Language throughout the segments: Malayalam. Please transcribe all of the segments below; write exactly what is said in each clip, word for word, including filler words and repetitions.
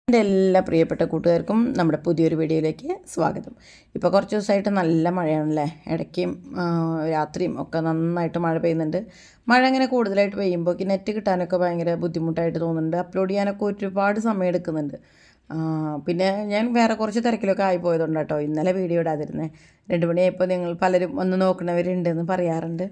എൻ്റെ എല്ലാ പ്രിയപ്പെട്ട കൂട്ടുകാർക്കും നമ്മുടെ പുതിയൊരു വീഡിയോയിലേക്ക് സ്വാഗതം. ഇപ്പോൾ കുറച്ച് ദിവസമായിട്ട് നല്ല മഴയാണല്ലേ, ഇടയ്ക്കും രാത്രിയും ഒക്കെ നന്നായിട്ട് മഴ പെയ്യുന്നുണ്ട്. മഴ അങ്ങനെ കൂടുതലായിട്ട് പെയ്യുമ്പോൾ നെറ്റ് കിട്ടാനൊക്കെ ഭയങ്കര ബുദ്ധിമുട്ടായിട്ട് തോന്നുന്നുണ്ട്. അപ്ലോഡ് ചെയ്യാനൊക്കെ ഒരുപാട് സമയം എടുക്കുന്നുണ്ട്. പിന്നെ ഞാൻ വേറെ കുറച്ച് തിരക്കിലൊക്കെ ആയിപ്പോയതുകൊണ്ട് കേട്ടോ ഇന്നലെ വീഡിയോ ഇടാതിരുന്നത്. രണ്ട് മണിയായപ്പോൾ നിങ്ങൾ പലരും ഒന്ന് നോക്കണവരുണ്ടെന്ന് പറയാറുണ്ട്.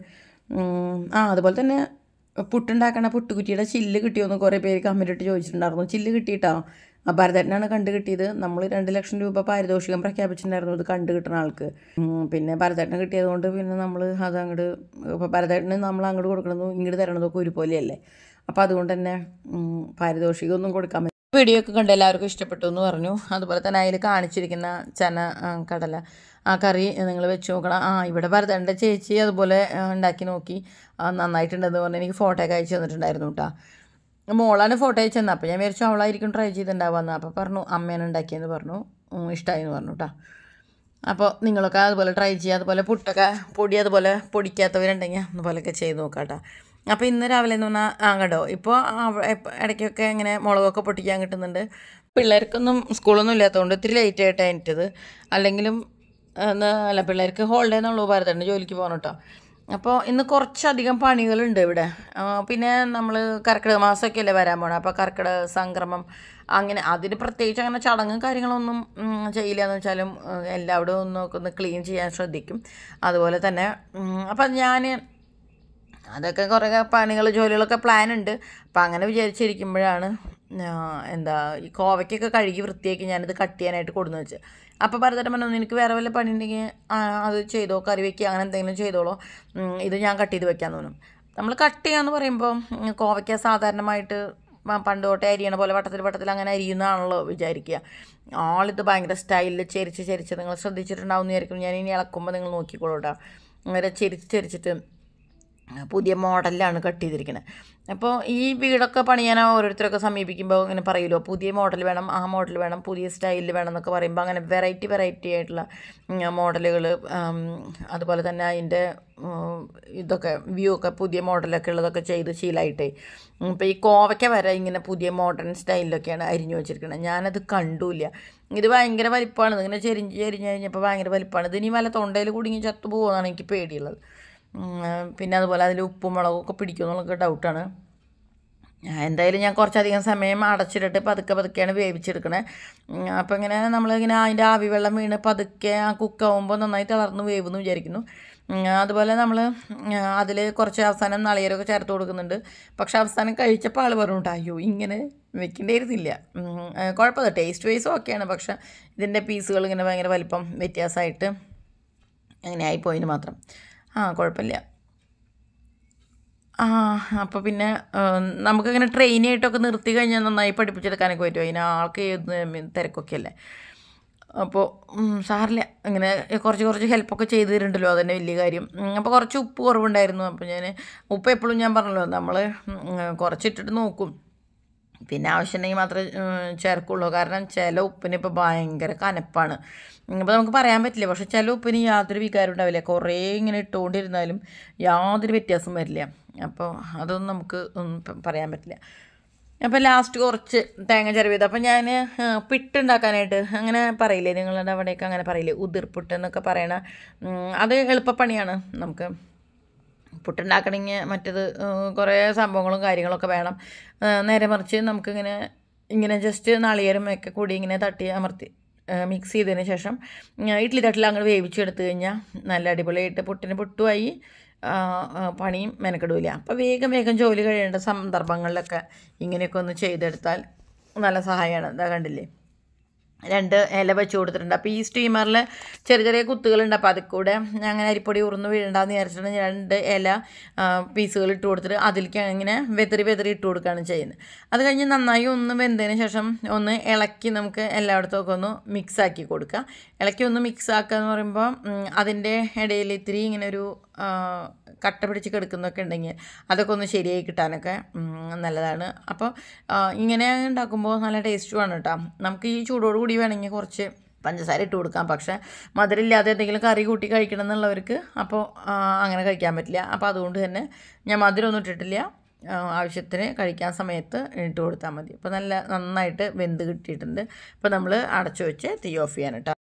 ആ അതുപോലെ തന്നെ പുട്ടുണ്ടാക്കണ പുട്ടുകുറ്റിയുടെ ചില്ല് കിട്ടിയോന്ന് കുറേ പേര് കമൻറ്റ് ഇട്ട് ചോദിച്ചിട്ടുണ്ടായിരുന്നു. ചില്ല് കിട്ടിയിട്ടോ, ആ ഭരതേട്ടനാണ് കണ്ടു കിട്ടിയത്. നമ്മൾ രണ്ട് ലക്ഷം രൂപ പാരിതോഷികം പ്രഖ്യാപിച്ചിട്ടുണ്ടായിരുന്നു ഇത് കണ്ടു കിട്ടുന്ന ആൾക്ക്. പിന്നെ ഭരതേട്ടന് കിട്ടിയത് കൊണ്ട് പിന്നെ നമ്മൾ അത് അങ്ങോട്ട് ഇപ്പോൾ ഭരതേട്ടന് നമ്മൾ അങ്ങോട്ട് കൊടുക്കണതും ഇങ്ങോട്ട് തരണതൊക്കെ ഒരുപോലെയല്ലേ. അപ്പോൾ അതുകൊണ്ട് തന്നെ പാരിതോഷികമൊന്നും കൊടുക്കാൻ പറ്റും. വീഡിയോ ഒക്കെ കണ്ട് എല്ലാവർക്കും ഇഷ്ടപ്പെട്ടു എന്ന് പറഞ്ഞു. അതുപോലെ തന്നെ അതിൽ കാണിച്ചിരിക്കുന്ന ചന കടല ആ കറി നിങ്ങൾ വെച്ച് നോക്കണം. ആ ഇവിടെ ഭരതേട്ടൻ്റെ ചേച്ചി അതുപോലെ ഉണ്ടാക്കി നോക്കി നന്നായിട്ടുണ്ടെന്ന് പറഞ്ഞ് എനിക്ക് ഫോട്ടോ ഒക്കെ അയച്ചു തന്നിട്ടുണ്ടായിരുന്നു കേട്ടോ. മോളാണ് ഫോട്ടോ അയച്ചു തന്നെ. അപ്പോൾ ഞാൻ വിചാരിച്ചു അവളായിരിക്കും ട്രൈ ചെയ്തിട്ടുണ്ടാവുമെന്ന്. അപ്പോൾ പറഞ്ഞു അമ്മയാണ് ഉണ്ടാക്കിയെന്ന് പറഞ്ഞു, ഇഷ്ടമായി എന്ന് പറഞ്ഞു കേട്ടോ. അപ്പോൾ നിങ്ങളൊക്കെ അതുപോലെ ട്രൈ ചെയ്യുക. അതുപോലെ പുട്ടൊക്കെ പൊടി അതുപോലെ പൊടിക്കാത്തവരുണ്ടെങ്കിൽ അതുപോലെയൊക്കെ ചെയ്ത് നോക്കാം കേട്ടോ. അപ്പോൾ ഇന്ന് രാവിലെ എന്ന് പറഞ്ഞാൽ ആ കേട്ടോ ഇപ്പോൾ ഇടയ്ക്കൊക്കെ ഇങ്ങനെ മുളകൊക്കെ പൊട്ടിക്കാൻ കിട്ടുന്നുണ്ട്. പിള്ളേർക്കൊന്നും സ്കൂളൊന്നും ഇല്ലാത്തതുകൊണ്ട് ഇത്തിരി ലേറ്റ് ആയിട്ടാണ് എനിക്കത്. അല്ലെങ്കിലും അല്ല പിള്ളേർക്ക് ഹോളിഡേ എന്നുള്ളൂ, ഭരതേട്ടന് ജോലിക്ക് പോകണം കേട്ടോ. അപ്പോൾ ഇന്ന് കുറച്ചധികം പണികളുണ്ട് ഇവിടെ. പിന്നെ നമ്മൾ കർക്കിടക മാസമൊക്കെ അല്ലേ വരാൻ പോകണം. അപ്പോൾ കർക്കിടക സംക്രമം അങ്ങനെ അതിന് പ്രത്യേകിച്ച് അങ്ങനെ ചടങ്ങും കാര്യങ്ങളൊന്നും ചെയ്യില്ല എന്ന് വെച്ചാലും എല്ലാവിടെയും ഒന്ന് ഒന്ന് ക്ലീൻ ചെയ്യാൻ ശ്രദ്ധിക്കും. അതുപോലെ തന്നെ അപ്പം ഞാൻ അതൊക്കെ കുറേ പണികൾ ജോലികളൊക്കെ പ്ലാൻ ഉണ്ട്. അപ്പം അങ്ങനെ വിചാരിച്ചിരിക്കുമ്പോഴാണ് എന്താ ഈ കോവയ്ക്കൊക്കെ കഴുകി വൃത്തിയാക്കി ഞാനിത് കട്ട് ചെയ്യാനായിട്ട് കൊടുന്ന് വെച്ച്. അപ്പോൾ ഭരതേട്ടൻ പറഞ്ഞു നിനക്ക് വേറെ വല്ല പണി ഉണ്ടെങ്കിൽ അത് ചെയ്തോ, കറി വയ്ക്കുക അങ്ങനെ എന്തെങ്കിലും ചെയ്തോളൂ, ഇത് ഞാൻ കട്ട് ചെയ്ത് വെക്കാൻ തോന്നും. നമ്മൾ കട്ട് ചെയ്യാന്ന് പറയുമ്പോൾ കോവയ്ക്ക സാധാരണമായിട്ട് പണ്ട് തൊട്ടേ അരിയണ പോലെ വട്ടത്തിൽ വട്ടത്തിൽ അങ്ങനെ അരിയുന്നതാണല്ലോ വിചാരിക്കുക. ആളിത് ഭയങ്കര സ്റ്റൈലിൽ ചെരിച്ച് ചെരിച്ച് നിങ്ങൾ ശ്രദ്ധിച്ചിട്ടുണ്ടാവും എന്ന് വിചാരിക്കും. ഞാൻ ഇനി ഇളക്കുമ്പോൾ നിങ്ങൾ നോക്കിക്കോളൂ കേട്ടോ. അങ്ങനെ ചെരിച്ച് ചെരിച്ചിട്ട് പുതിയ മോഡലിലാണ് കട്ട് ചെയ്തിരിക്കുന്നത്. അപ്പോൾ ഈ വീടൊക്കെ പണിയാൻ ഓരോരുത്തരൊക്കെ സമീപിക്കുമ്പോൾ ഇങ്ങനെ പറയുമല്ലോ പുതിയ മോഡൽ വേണം, ആ മോഡൽ വേണം, പുതിയ സ്റ്റൈലിൽ വേണം എന്നൊക്കെ പറയുമ്പോൾ അങ്ങനെ വെറൈറ്റി വെറൈറ്റി ആയിട്ടുള്ള മോഡലുകൾ അതുപോലെ തന്നെ അതിൻ്റെ ഇതൊക്കെ വ്യൂ ഒക്കെ പുതിയ മോഡലൊക്കെ ഉള്ളതൊക്കെ ചെയ്ത് ശീലമായിട്ടേ. ഇപ്പോൾ ഈ കോവയ്ക്ക വരെ ഇങ്ങനെ പുതിയ മോഡേൺ സ്റ്റൈലിലൊക്കെയാണ് അരിഞ്ഞു വെച്ചിരിക്കുന്നത്. ഞാനത് കണ്ടില്ല. ഇത് ഭയങ്കര വലിപ്പമാണ്, ഇങ്ങനെ ചെരിഞ്ഞ് ചെരിഞ്ഞ് കഴിഞ്ഞപ്പോൾ ഭയങ്കര വലിപ്പമാണ്. ഇത് ഇനി വല്ല തൊണ്ടയിൽ കുടുങ്ങി ചത്തു പോകുമെന്നാണ് എനിക്ക് പേടിയുള്ളത്. പിന്നെ അതുപോലെ അതിൽ ഉപ്പും മുളകൊക്കെ പിടിക്കുമെന്നുള്ളതൊക്കെ ഡൗട്ടാണ്. എന്തായാലും ഞാൻ കുറച്ചധികം സമയം അടച്ചിട്ടിട്ട് പതുക്കെ പതുക്കെയാണ് വേവിച്ചെടുക്കണേ. അപ്പോൾ ഇങ്ങനെ നമ്മളിങ്ങനെ അതിൻ്റെ ആവി വെള്ളം വീണ് പതുക്കെ ആ കുക്കാവുമ്പോൾ നന്നായി തിളർന്ന് വേവെന്ന് വിചാരിക്കുന്നു. അതുപോലെ നമ്മൾ അതിൽ കുറച്ച് അവസാനം നാളികേരമൊക്കെ ചേർത്ത് കൊടുക്കുന്നുണ്ട്. പക്ഷേ അവസാനം കഴിച്ചപ്പോൾ ആൾ പറഞ്ഞിട്ട് അയ്യോ ഇങ്ങനെ വെക്കേണ്ടിയിരുന്നില്ല. കുഴപ്പമില്ല, ടേസ്റ്റ് വൈസും ഓക്കെയാണ്. പക്ഷേ ഇതിൻ്റെ പീസുകൾ ഇങ്ങനെ ഭയങ്കര വലിപ്പം വ്യത്യാസമായിട്ട് അങ്ങനെ ആയിപ്പോയിന് മാത്രം. ആ കുഴപ്പമില്ല. ആ അപ്പോൾ പിന്നെ നമുക്കിങ്ങനെ ട്രെയിനായിട്ടൊക്കെ നിർത്തി കഴിഞ്ഞാൽ നന്നായി പഠിപ്പിച്ചെടുക്കാനൊക്കെ പറ്റും. അതിന് ആൾക്ക് തിരക്കൊക്കെ അല്ലേ. അപ്പോൾ സാറില്ല ഇങ്ങനെ കുറച്ച് കുറച്ച് ഹെൽപ്പൊക്കെ ചെയ്ത് തരുന്നുണ്ടല്ലോ, അതന്നെ വലിയ കാര്യം. അപ്പോൾ കുറച്ച് ഉപ്പ് കുറവുണ്ടായിരുന്നു. അപ്പോൾ ഞാൻ ഉപ്പ് എപ്പോഴും ഞാൻ പറഞ്ഞല്ലോ നമ്മൾ കുറച്ചിട്ടിട്ട് നോക്കും, പിന്നെ ആവശ്യമുണ്ടെങ്കിൽ മാത്രമേ ചേർക്കുള്ളൂ. കാരണം ചില ഉപ്പിന് ഇപ്പോൾ ഭയങ്കര കനപ്പാണ്. ഇപ്പോൾ നമുക്ക് പറയാൻ പറ്റില്ല. പക്ഷേ ചില ഉപ്പിന് യാതൊരു വികാരം ഉണ്ടാവില്ല. കുറേ ഇങ്ങനെ ഇട്ടുകൊണ്ടിരുന്നാലും യാതൊരു വ്യത്യാസം വരില്ല. അപ്പോൾ അതൊന്നും നമുക്ക് പറയാൻ പറ്റില്ല. അപ്പോൾ ലാസ്റ്റ് കുറച്ച് തേങ്ങ ചിരവിയത്. അപ്പോൾ ഞാൻ പിട്ടുണ്ടാക്കാനായിട്ട് അങ്ങനെ പറയില്ലേ, നിങ്ങളുടെ അവിടെയൊക്കെ അങ്ങനെ പറയില്ലേ, ഉതിർപ്പുട്ട് എന്നൊക്കെ പറയണ അത് എളുപ്പപ്പണിയാണ്. നമുക്ക് പുട്ടുണ്ടാക്കണമെങ്കിൽ മറ്റേത് കുറേ സംഭവങ്ങളും കാര്യങ്ങളൊക്കെ വേണം. നേരെ മറിച്ച് നമുക്കിങ്ങനെ ഇങ്ങനെ ജസ്റ്റ് നാളികേരം ഒക്കെ കൂടി ഇങ്ങനെ തട്ടി അമർത്തി മിക്സ് ചെയ്തതിന് ശേഷം ഇഡ്ഡലി തട്ടിൽ അങ്ങോട്ട് വേവിച്ചെടുത്ത് കഴിഞ്ഞാൽ നല്ല അടിപൊളിയായിട്ട് പുട്ടിന് പുട്ടുമായി പണിയും മെനക്കെടില്ല. അപ്പോൾ വേഗം വേഗം ജോലി കഴിയേണ്ട സന്ദർഭങ്ങളിലൊക്കെ ഇങ്ങനെയൊക്കെ ഒന്ന് ചെയ്തെടുത്താൽ നല്ല സഹായമാണ്. ഇതാ കണ്ടില്ലേ, രണ്ട് ഇല വെച്ച് കൊടുത്തിട്ടുണ്ട്. അപ്പോൾ ഈ സ്റ്റീമറിൽ ചെറിയ ചെറിയ കുത്തുകളുണ്ട്. അപ്പോൾ അതിൽ കൂടെ അങ്ങനെ അരിപ്പൊടി ഉറുന്ന് വീഴണ്ടെന്ന് വിചാരിച്ചിട്ട് രണ്ട് ഇല പീസുകൾ ഇട്ട് കൊടുത്തിട്ട് അതിലേക്ക് ഇങ്ങനെ വെതറി വെതറി ഇട്ട് കൊടുക്കുകയാണ് ചെയ്യുന്നത്. അത് കഴിഞ്ഞ് നന്നായി ഒന്ന് വെന്തതിന് ശേഷം ഒന്ന് ഇളക്കി നമുക്ക് എല്ലായിടത്തും ഒക്കെ ഒന്ന് മിക്സാക്കി കൊടുക്കുക. ഇളക്കി ഒന്ന് മിക്സ് ആക്കുക എന്ന് പറയുമ്പോൾ അതിൻ്റെ ഇടയിൽ ഇത്തിരി ഇങ്ങനെ ഒരു കട്ട പിടിച്ച് കിടക്കുന്നൊക്കെ ഉണ്ടെങ്കിൽ അതൊക്കെ ഒന്ന് ശരിയായി കിട്ടാനൊക്കെ നല്ലതാണ്. അപ്പോൾ ഇങ്ങനെ ഉണ്ടാക്കുമ്പോൾ നല്ല ടേസ്റ്റുമാണ് കേട്ടോ. നമുക്ക് ഈ ചൂടോട് കൂടി വേണമെങ്കിൽ കുറച്ച് പഞ്ചസാര ഇട്ട് കൊടുക്കാം. പക്ഷേ മധുരമില്ലാതെ എന്തെങ്കിലും കറി കൂട്ടി കഴിക്കണം എന്നുള്ളവർക്ക് അപ്പോൾ അങ്ങനെ കഴിക്കാൻ പറ്റില്ല. അപ്പോൾ അതുകൊണ്ട് തന്നെ ഞാൻ മധുരമൊന്നും ഇട്ടിട്ടില്ല. ആവശ്യത്തിന് കഴിക്കാൻ സമയത്ത് ഇട്ട് കൊടുത്താൽ മതി. അപ്പോൾ നല്ല നന്നായിട്ട് വെന്ത് കിട്ടിയിട്ടുണ്ട്. അപ്പോൾ നമ്മൾ അടച്ചു വെച്ച് തീ ഓഫ് ചെയ്യാൻ കേട്ടോ.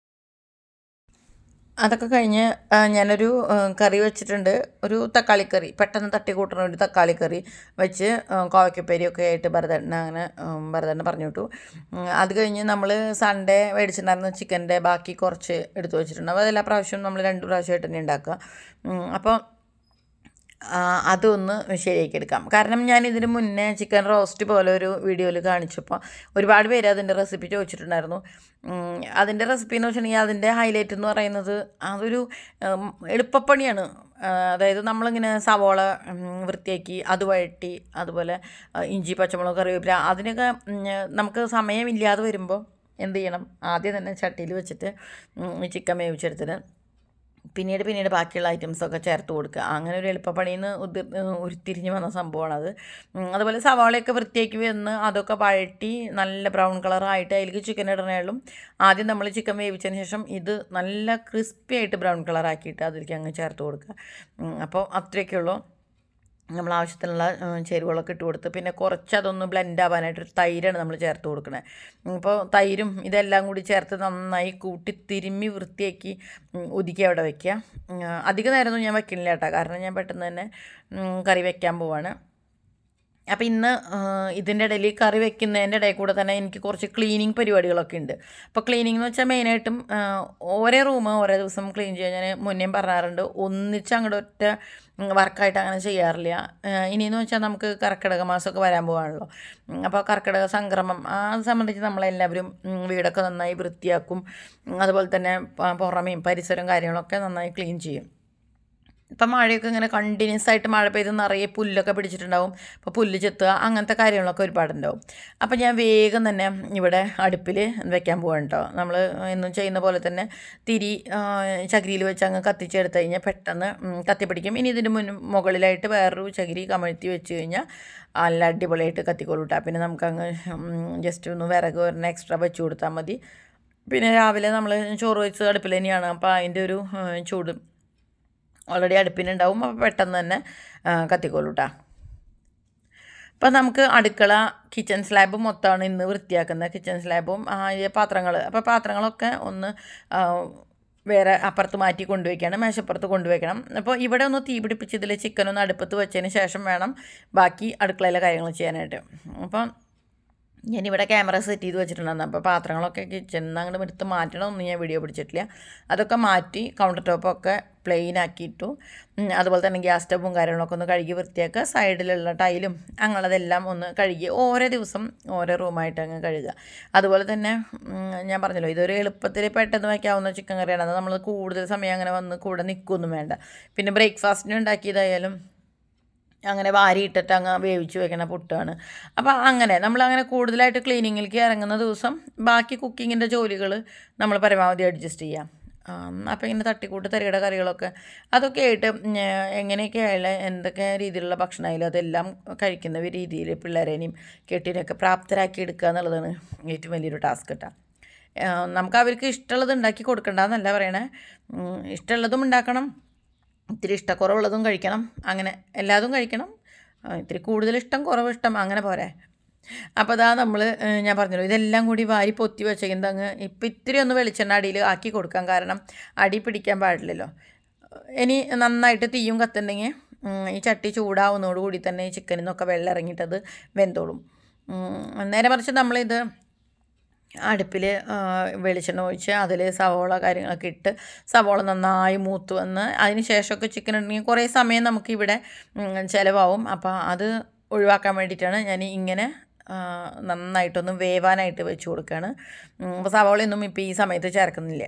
അതൊക്കെ കഴിഞ്ഞ് ഞാനൊരു കറി വെച്ചിട്ടുണ്ട്. ഒരു തക്കാളിക്കറി, പെട്ടെന്ന് തട്ടി കൂട്ടുന്ന ഒരു തക്കാളിക്കറി വെച്ച് കോവയ്ക്കപ്പേരിയൊക്കെ ആയിട്ട് ഭരതണ്ണ അങ്ങനെ ഭരതണ്ണ പറഞ്ഞു വിട്ടു. അത് കഴിഞ്ഞ് നമ്മൾ സൺഡേ മേടിച്ചിട്ടുണ്ടായിരുന്ന ചിക്കൻ്റെ ബാക്കി കുറച്ച് എടുത്തു വെച്ചിട്ടുണ്ട്. അപ്പോൾ അതെല്ലാ പ്രാവശ്യവും നമ്മൾ രണ്ട് പ്രാവശ്യമായിട്ട് തന്നെ ഉണ്ടാക്കുക. അപ്പോൾ അതൊന്ന് ശരിയാക്കി എടുക്കാം. കാരണം ഞാൻ ഇതിന് മുന്നേ ചിക്കൻ റോസ്റ്റ് പോലെ ഒരു വീഡിയോയിൽ കാണിച്ചപ്പോൾ ഒരുപാട് പേര് അതിൻ്റെ റെസിപ്പി ചോദിച്ചിട്ടുണ്ടായിരുന്നു. അതിൻ്റെ റെസിപ്പി എന്ന് വെച്ചിട്ടുണ്ടെങ്കിൽ അതിൻ്റെ ഹൈലൈറ്റ് എന്ന് പറയുന്നത് അതൊരു എളുപ്പപ്പണിയാണ്. അതായത് നമ്മളിങ്ങനെ സവോള വൃത്തിയാക്കി അത് വഴറ്റി, അതുപോലെ ഇഞ്ചി പച്ചമുളക് കറിവേപ്പില, അതിനൊക്കെ നമുക്ക് സമയമില്ലാതെ വരുമ്പോൾ എന്ത് ചെയ്യണം, ആദ്യം തന്നെ ചട്ടിയിൽ വെച്ചിട്ട് ചിക്കൻ വേവിച്ചെടുത്തിട്ട് പിന്നീട് പിന്നീട് ബാക്കിയുള്ള ഐറ്റംസൊക്കെ ചേർത്ത് കൊടുക്കുക. അങ്ങനെ ഒരു എളുപ്പപ്പണിയിൽ നിന്ന് ഉതി ഉരുത്തിരിഞ്ഞ് വന്ന സംഭവമാണത്. അതുപോലെ സവാളയൊക്കെ വൃത്തിയാക്കി വന്ന് അതൊക്കെ വഴറ്റി നല്ല ബ്രൗൺ കളറായിട്ട് അതിലേക്ക് ചിക്കൻ ഇടണേളും ആദ്യം നമ്മൾ ചിക്കൻ വേവിച്ചതിന് ശേഷം ഇത് നല്ല ക്രിസ്പി ആയിട്ട് ബ്രൗൺ കളറാക്കിയിട്ട് അതിലേക്ക് അങ്ങ് ചേർത്ത് കൊടുക്കുക. അപ്പോൾ അത്രയൊക്കെയുള്ളൂ. നമ്മൾ ആവശ്യത്തിനുള്ള ചേരുവകളൊക്കെ ഇട്ട് കൊടുത്ത് പിന്നെ കുറച്ച് അതൊന്ന് ബ്ലെൻഡ് ആവാനായിട്ടൊരു തൈരാണ് നമ്മൾ ചേർത്ത് കൊടുക്കണേ. അപ്പോൾ തൈരും ഇതെല്ലാം കൂടി ചേർത്ത് നന്നായി കൂട്ടി തിരുമ്മി വൃത്തിയാക്കി ഒതുക്കി അവിടെ വയ്ക്കുക. അധിക നേരമൊന്നും ഞാൻ വയ്ക്കുന്നില്ല കേട്ടോ, കാരണം ഞാൻ പെട്ടെന്ന് തന്നെ കറി വയ്ക്കാൻ പോവാണ്. അപ്പോൾ ഇന്ന് ഇതിൻ്റെ ഇടയിൽ കറി വെക്കുന്നതിൻ്റെ ഇടയിൽ കൂടെ തന്നെ എനിക്ക് കുറച്ച് ക്ലീനിങ് പരിപാടികളൊക്കെ ഉണ്ട്. അപ്പോൾ ക്ലീനിങ് എന്ന് വെച്ചാൽ മെയിനായിട്ടും ഓരോ റൂം ഓരോ ദിവസം ക്ലീൻ ചെയ്യാൻ ഞാൻ മുന്നേ പറഞ്ഞാറുണ്ട്. ഒന്നിച്ച് അങ്ങോട്ട് ഒറ്റ വർക്കായിട്ട് അങ്ങനെ ചെയ്യാറില്ല. ഇനിയെന്ന് വെച്ചാൽ നമുക്ക് കർക്കിടക മാസമൊക്കെ വരാൻ പോകാണല്ലോ. അപ്പോൾ കർക്കിടക സംക്രമം അത് സംബന്ധിച്ച് നമ്മളെല്ലാവരും വീടൊക്കെ നന്നായി വൃത്തിയാക്കും. അതുപോലെ തന്നെ പുറമേയും പരിസരവും കാര്യങ്ങളൊക്കെ നന്നായി ക്ലീൻ ചെയ്യും. ഇപ്പം മഴയൊക്കെ ഇങ്ങനെ കണ്ടിന്യൂസ് ആയിട്ട് മഴ പെയ്ത് നിറയെ പുല്ലൊക്കെ പിടിച്ചിട്ടുണ്ടാവും. അപ്പോൾ പുല്ല് ചെത്തുക അങ്ങനത്തെ കാര്യങ്ങളൊക്കെ ഒരുപാടുണ്ടാവും. അപ്പോൾ ഞാൻ വേഗം തന്നെ ഇവിടെ അടുപ്പിൽ വെക്കാൻ പോവാണ് കേട്ടോ. നമ്മൾ എന്നും ചെയ്യുന്ന പോലെ തന്നെ തിരി ചകിരിയിൽ വെച്ച് അങ്ങ് കത്തിച്ചെടുത്ത് കഴിഞ്ഞാൽ പെട്ടെന്ന് കത്തിപ്പിടിക്കും. ഇനി ഇതിന് മുൻ മുകളിലായിട്ട് വേറൊരു ചകിരി കമഴ്ത്തി വെച്ച് കഴിഞ്ഞാൽ നല്ല അടിപൊളിയായിട്ട് കത്തിക്കോളൂട്ടാ. പിന്നെ നമുക്കങ്ങ് ജസ്റ്റ് ഒന്ന് വിറക് ഒരെണ്ണം എക്സ്ട്രാ വെച്ച് കൊടുത്താൽ മതി. പിന്നെ രാവിലെ നമ്മൾ ചോറ് വെച്ച് അടുപ്പിൽ തന്നെയാണ്. അപ്പോൾ അതിൻ്റെ ഒരു ചൂട് ഓൾറെഡി അടുപ്പിനുണ്ടാവും. അപ്പോൾ പെട്ടെന്ന് തന്നെ കത്തിക്കോളൂട്ടാ. അപ്പോൾ നമുക്ക് അടുക്കള കിച്ചൺ സ്ലാബ് മൊത്തമാണ് ഇന്ന് വൃത്തിയാക്കുന്നത്. കിച്ചൺ സ്ലാബും പാത്രങ്ങൾ, അപ്പോൾ പാത്രങ്ങളൊക്കെ ഒന്ന് വേറെ അപ്പുറത്ത് മാറ്റി കൊണ്ടുവയ്ക്കണം, മേശപ്പുറത്ത് കൊണ്ടുവയ്ക്കണം. അപ്പോൾ ഇവിടെ ഒന്ന് തീ പിടിപ്പിച്ച് ഇതിൽ ചിക്കനൊന്ന് അടുപ്പത്ത് വെച്ചതിന് ശേഷം വേണം ബാക്കി അടുക്കളയിലെ കാര്യങ്ങൾ ചെയ്യാനായിട്ട്. അപ്പം ഞാനിവിടെ ക്യാമറ സെറ്റ് ചെയ്ത് വെച്ചിട്ടുണ്ടായിരുന്നു. അപ്പോൾ പാത്രങ്ങളൊക്കെ കിച്ചണിൽ നിന്ന് അങ്ങോട്ട് എടുത്ത് മാറ്റണമൊന്നും ഞാൻ വീഡിയോ പിടിച്ചിട്ടില്ല. അതൊക്കെ മാറ്റി കൗണ്ടർ ടോപ്പൊക്കെ പ്ലെയിൻ ആക്കിയിട്ടു. അതുപോലെ തന്നെ ഗ്യാസ് സ്റ്റവും കാര്യങ്ങളൊക്കെ ഒന്ന് കഴുകി വൃത്തിയാക്കുക. സൈഡിലുള്ള ടൈലും അങ്ങനെയുള്ളതെല്ലാം ഒന്ന് കഴുകി ഓരോ ദിവസം ഓരോ റൂമായിട്ട് അങ്ങ് കഴുകുക. അതുപോലെ തന്നെ ഞാൻ പറഞ്ഞല്ലോ, ഇതൊരു എളുപ്പത്തിൽ പെട്ടെന്ന് വയ്ക്കാവുന്ന ചിക്കൻ കറിയാണ്. അത് നമ്മൾ കൂടുതൽ സമയം അങ്ങനെ വന്ന് കൂടെ നിൽക്കുകയൊന്നും വേണ്ട. പിന്നെ ബ്രേക്ക്ഫാസ്റ്റിന് ഉണ്ടാക്കിയതായാലും അങ്ങനെ വാരിയിട്ടിട്ട് അങ്ങ് വേവിച്ച് വെക്കണ പുട്ടാണ്. അപ്പോൾ അങ്ങനെ നമ്മളങ്ങനെ കൂടുതലായിട്ട് ക്ലീനിങ്ങിലേക്ക് ഇറങ്ങുന്ന ദിവസം ബാക്കി കുക്കിങ്ങിൻ്റെ ജോലികൾ നമ്മൾ പരമാവധി അഡ്ജസ്റ്റ് ചെയ്യാം. അപ്പോൾ ഇങ്ങനെ തട്ടിക്കൂട്ട് തരികയുടെ കറികളൊക്കെ അതൊക്കെ ആയിട്ട് എങ്ങനെയൊക്കെ ആയാലും എന്തൊക്കെ രീതിയിലുള്ള ഭക്ഷണമായാലും അതെല്ലാം കഴിക്കുന്ന രീതിയിൽ പിള്ളേരേനെയും കെട്ടിനെയൊക്കെ പ്രാപ്തരാക്കി എടുക്കുക എന്നുള്ളതാണ് ഏറ്റവും വലിയൊരു ടാസ്ക് കേട്ടോ. നമുക്ക് അവർക്ക് ഇഷ്ടമുള്ളത് ഉണ്ടാക്കി കൊടുക്കണ്ടെന്നല്ല പറയണേ, ഇഷ്ടമുള്ളതും ഉണ്ടാക്കണം, ഇത്തിരി ഇഷ്ടക്കുറവുള്ളതും കഴിക്കണം, അങ്ങനെ എല്ലാതും കഴിക്കണം. ഇത്തിരി കൂടുതൽ ഇഷ്ടം കുറവ് ഇഷ്ടം അങ്ങനെ പോരെ. അപ്പോൾ അതാ നമ്മൾ ഞാൻ പറഞ്ഞല്ലോ ഇതെല്ലാം കൂടി വാരി പൊത്തി വെച്ചേക്കുന്നത് അങ്ങ് ഇപ്പം ഇത്തിരി ഒന്ന് വെളിച്ചെണ്ണ അടിയിൽ ആക്കി കൊടുക്കാം, കാരണം അടി പിടിക്കാൻ പാടില്ലല്ലോ. ഇനി നന്നായിട്ട് തീയും കത്തുണ്ടെങ്കിൽ ഈ ചട്ടി ചൂടാവുന്നതോടുകൂടി തന്നെ ഈ ചിക്കനിൽ നിന്നൊക്കെ വെള്ളം ഇറങ്ങിയിട്ടത് വെന്തോളും. നേരെ മറിച്ച് നമ്മളിത് അടുപ്പിൽ വെളിച്ചെണ്ണ ഒഴിച്ച് അതിൽ സവോള കാര്യങ്ങളൊക്കെ ഇട്ട് സവോള നന്നായി മൂത്ത് വന്ന് അതിന് ശേഷമൊക്കെ ചിക്കൻ ഉണ്ടെങ്കിൽ കുറേ സമയം നമുക്കിവിടെ ചിലവാകും. അപ്പോൾ അത് ഒഴിവാക്കാൻ വേണ്ടിയിട്ടാണ് ഞാൻ ഇങ്ങനെ നന്നായിട്ടൊന്ന് വേവാനായിട്ട് വെച്ച് കൊടുക്കുകയാണ്. അപ്പോൾ സവോളയൊന്നും ഇപ്പോൾ ഈ സമയത്ത് ചേർക്കുന്നില്ല.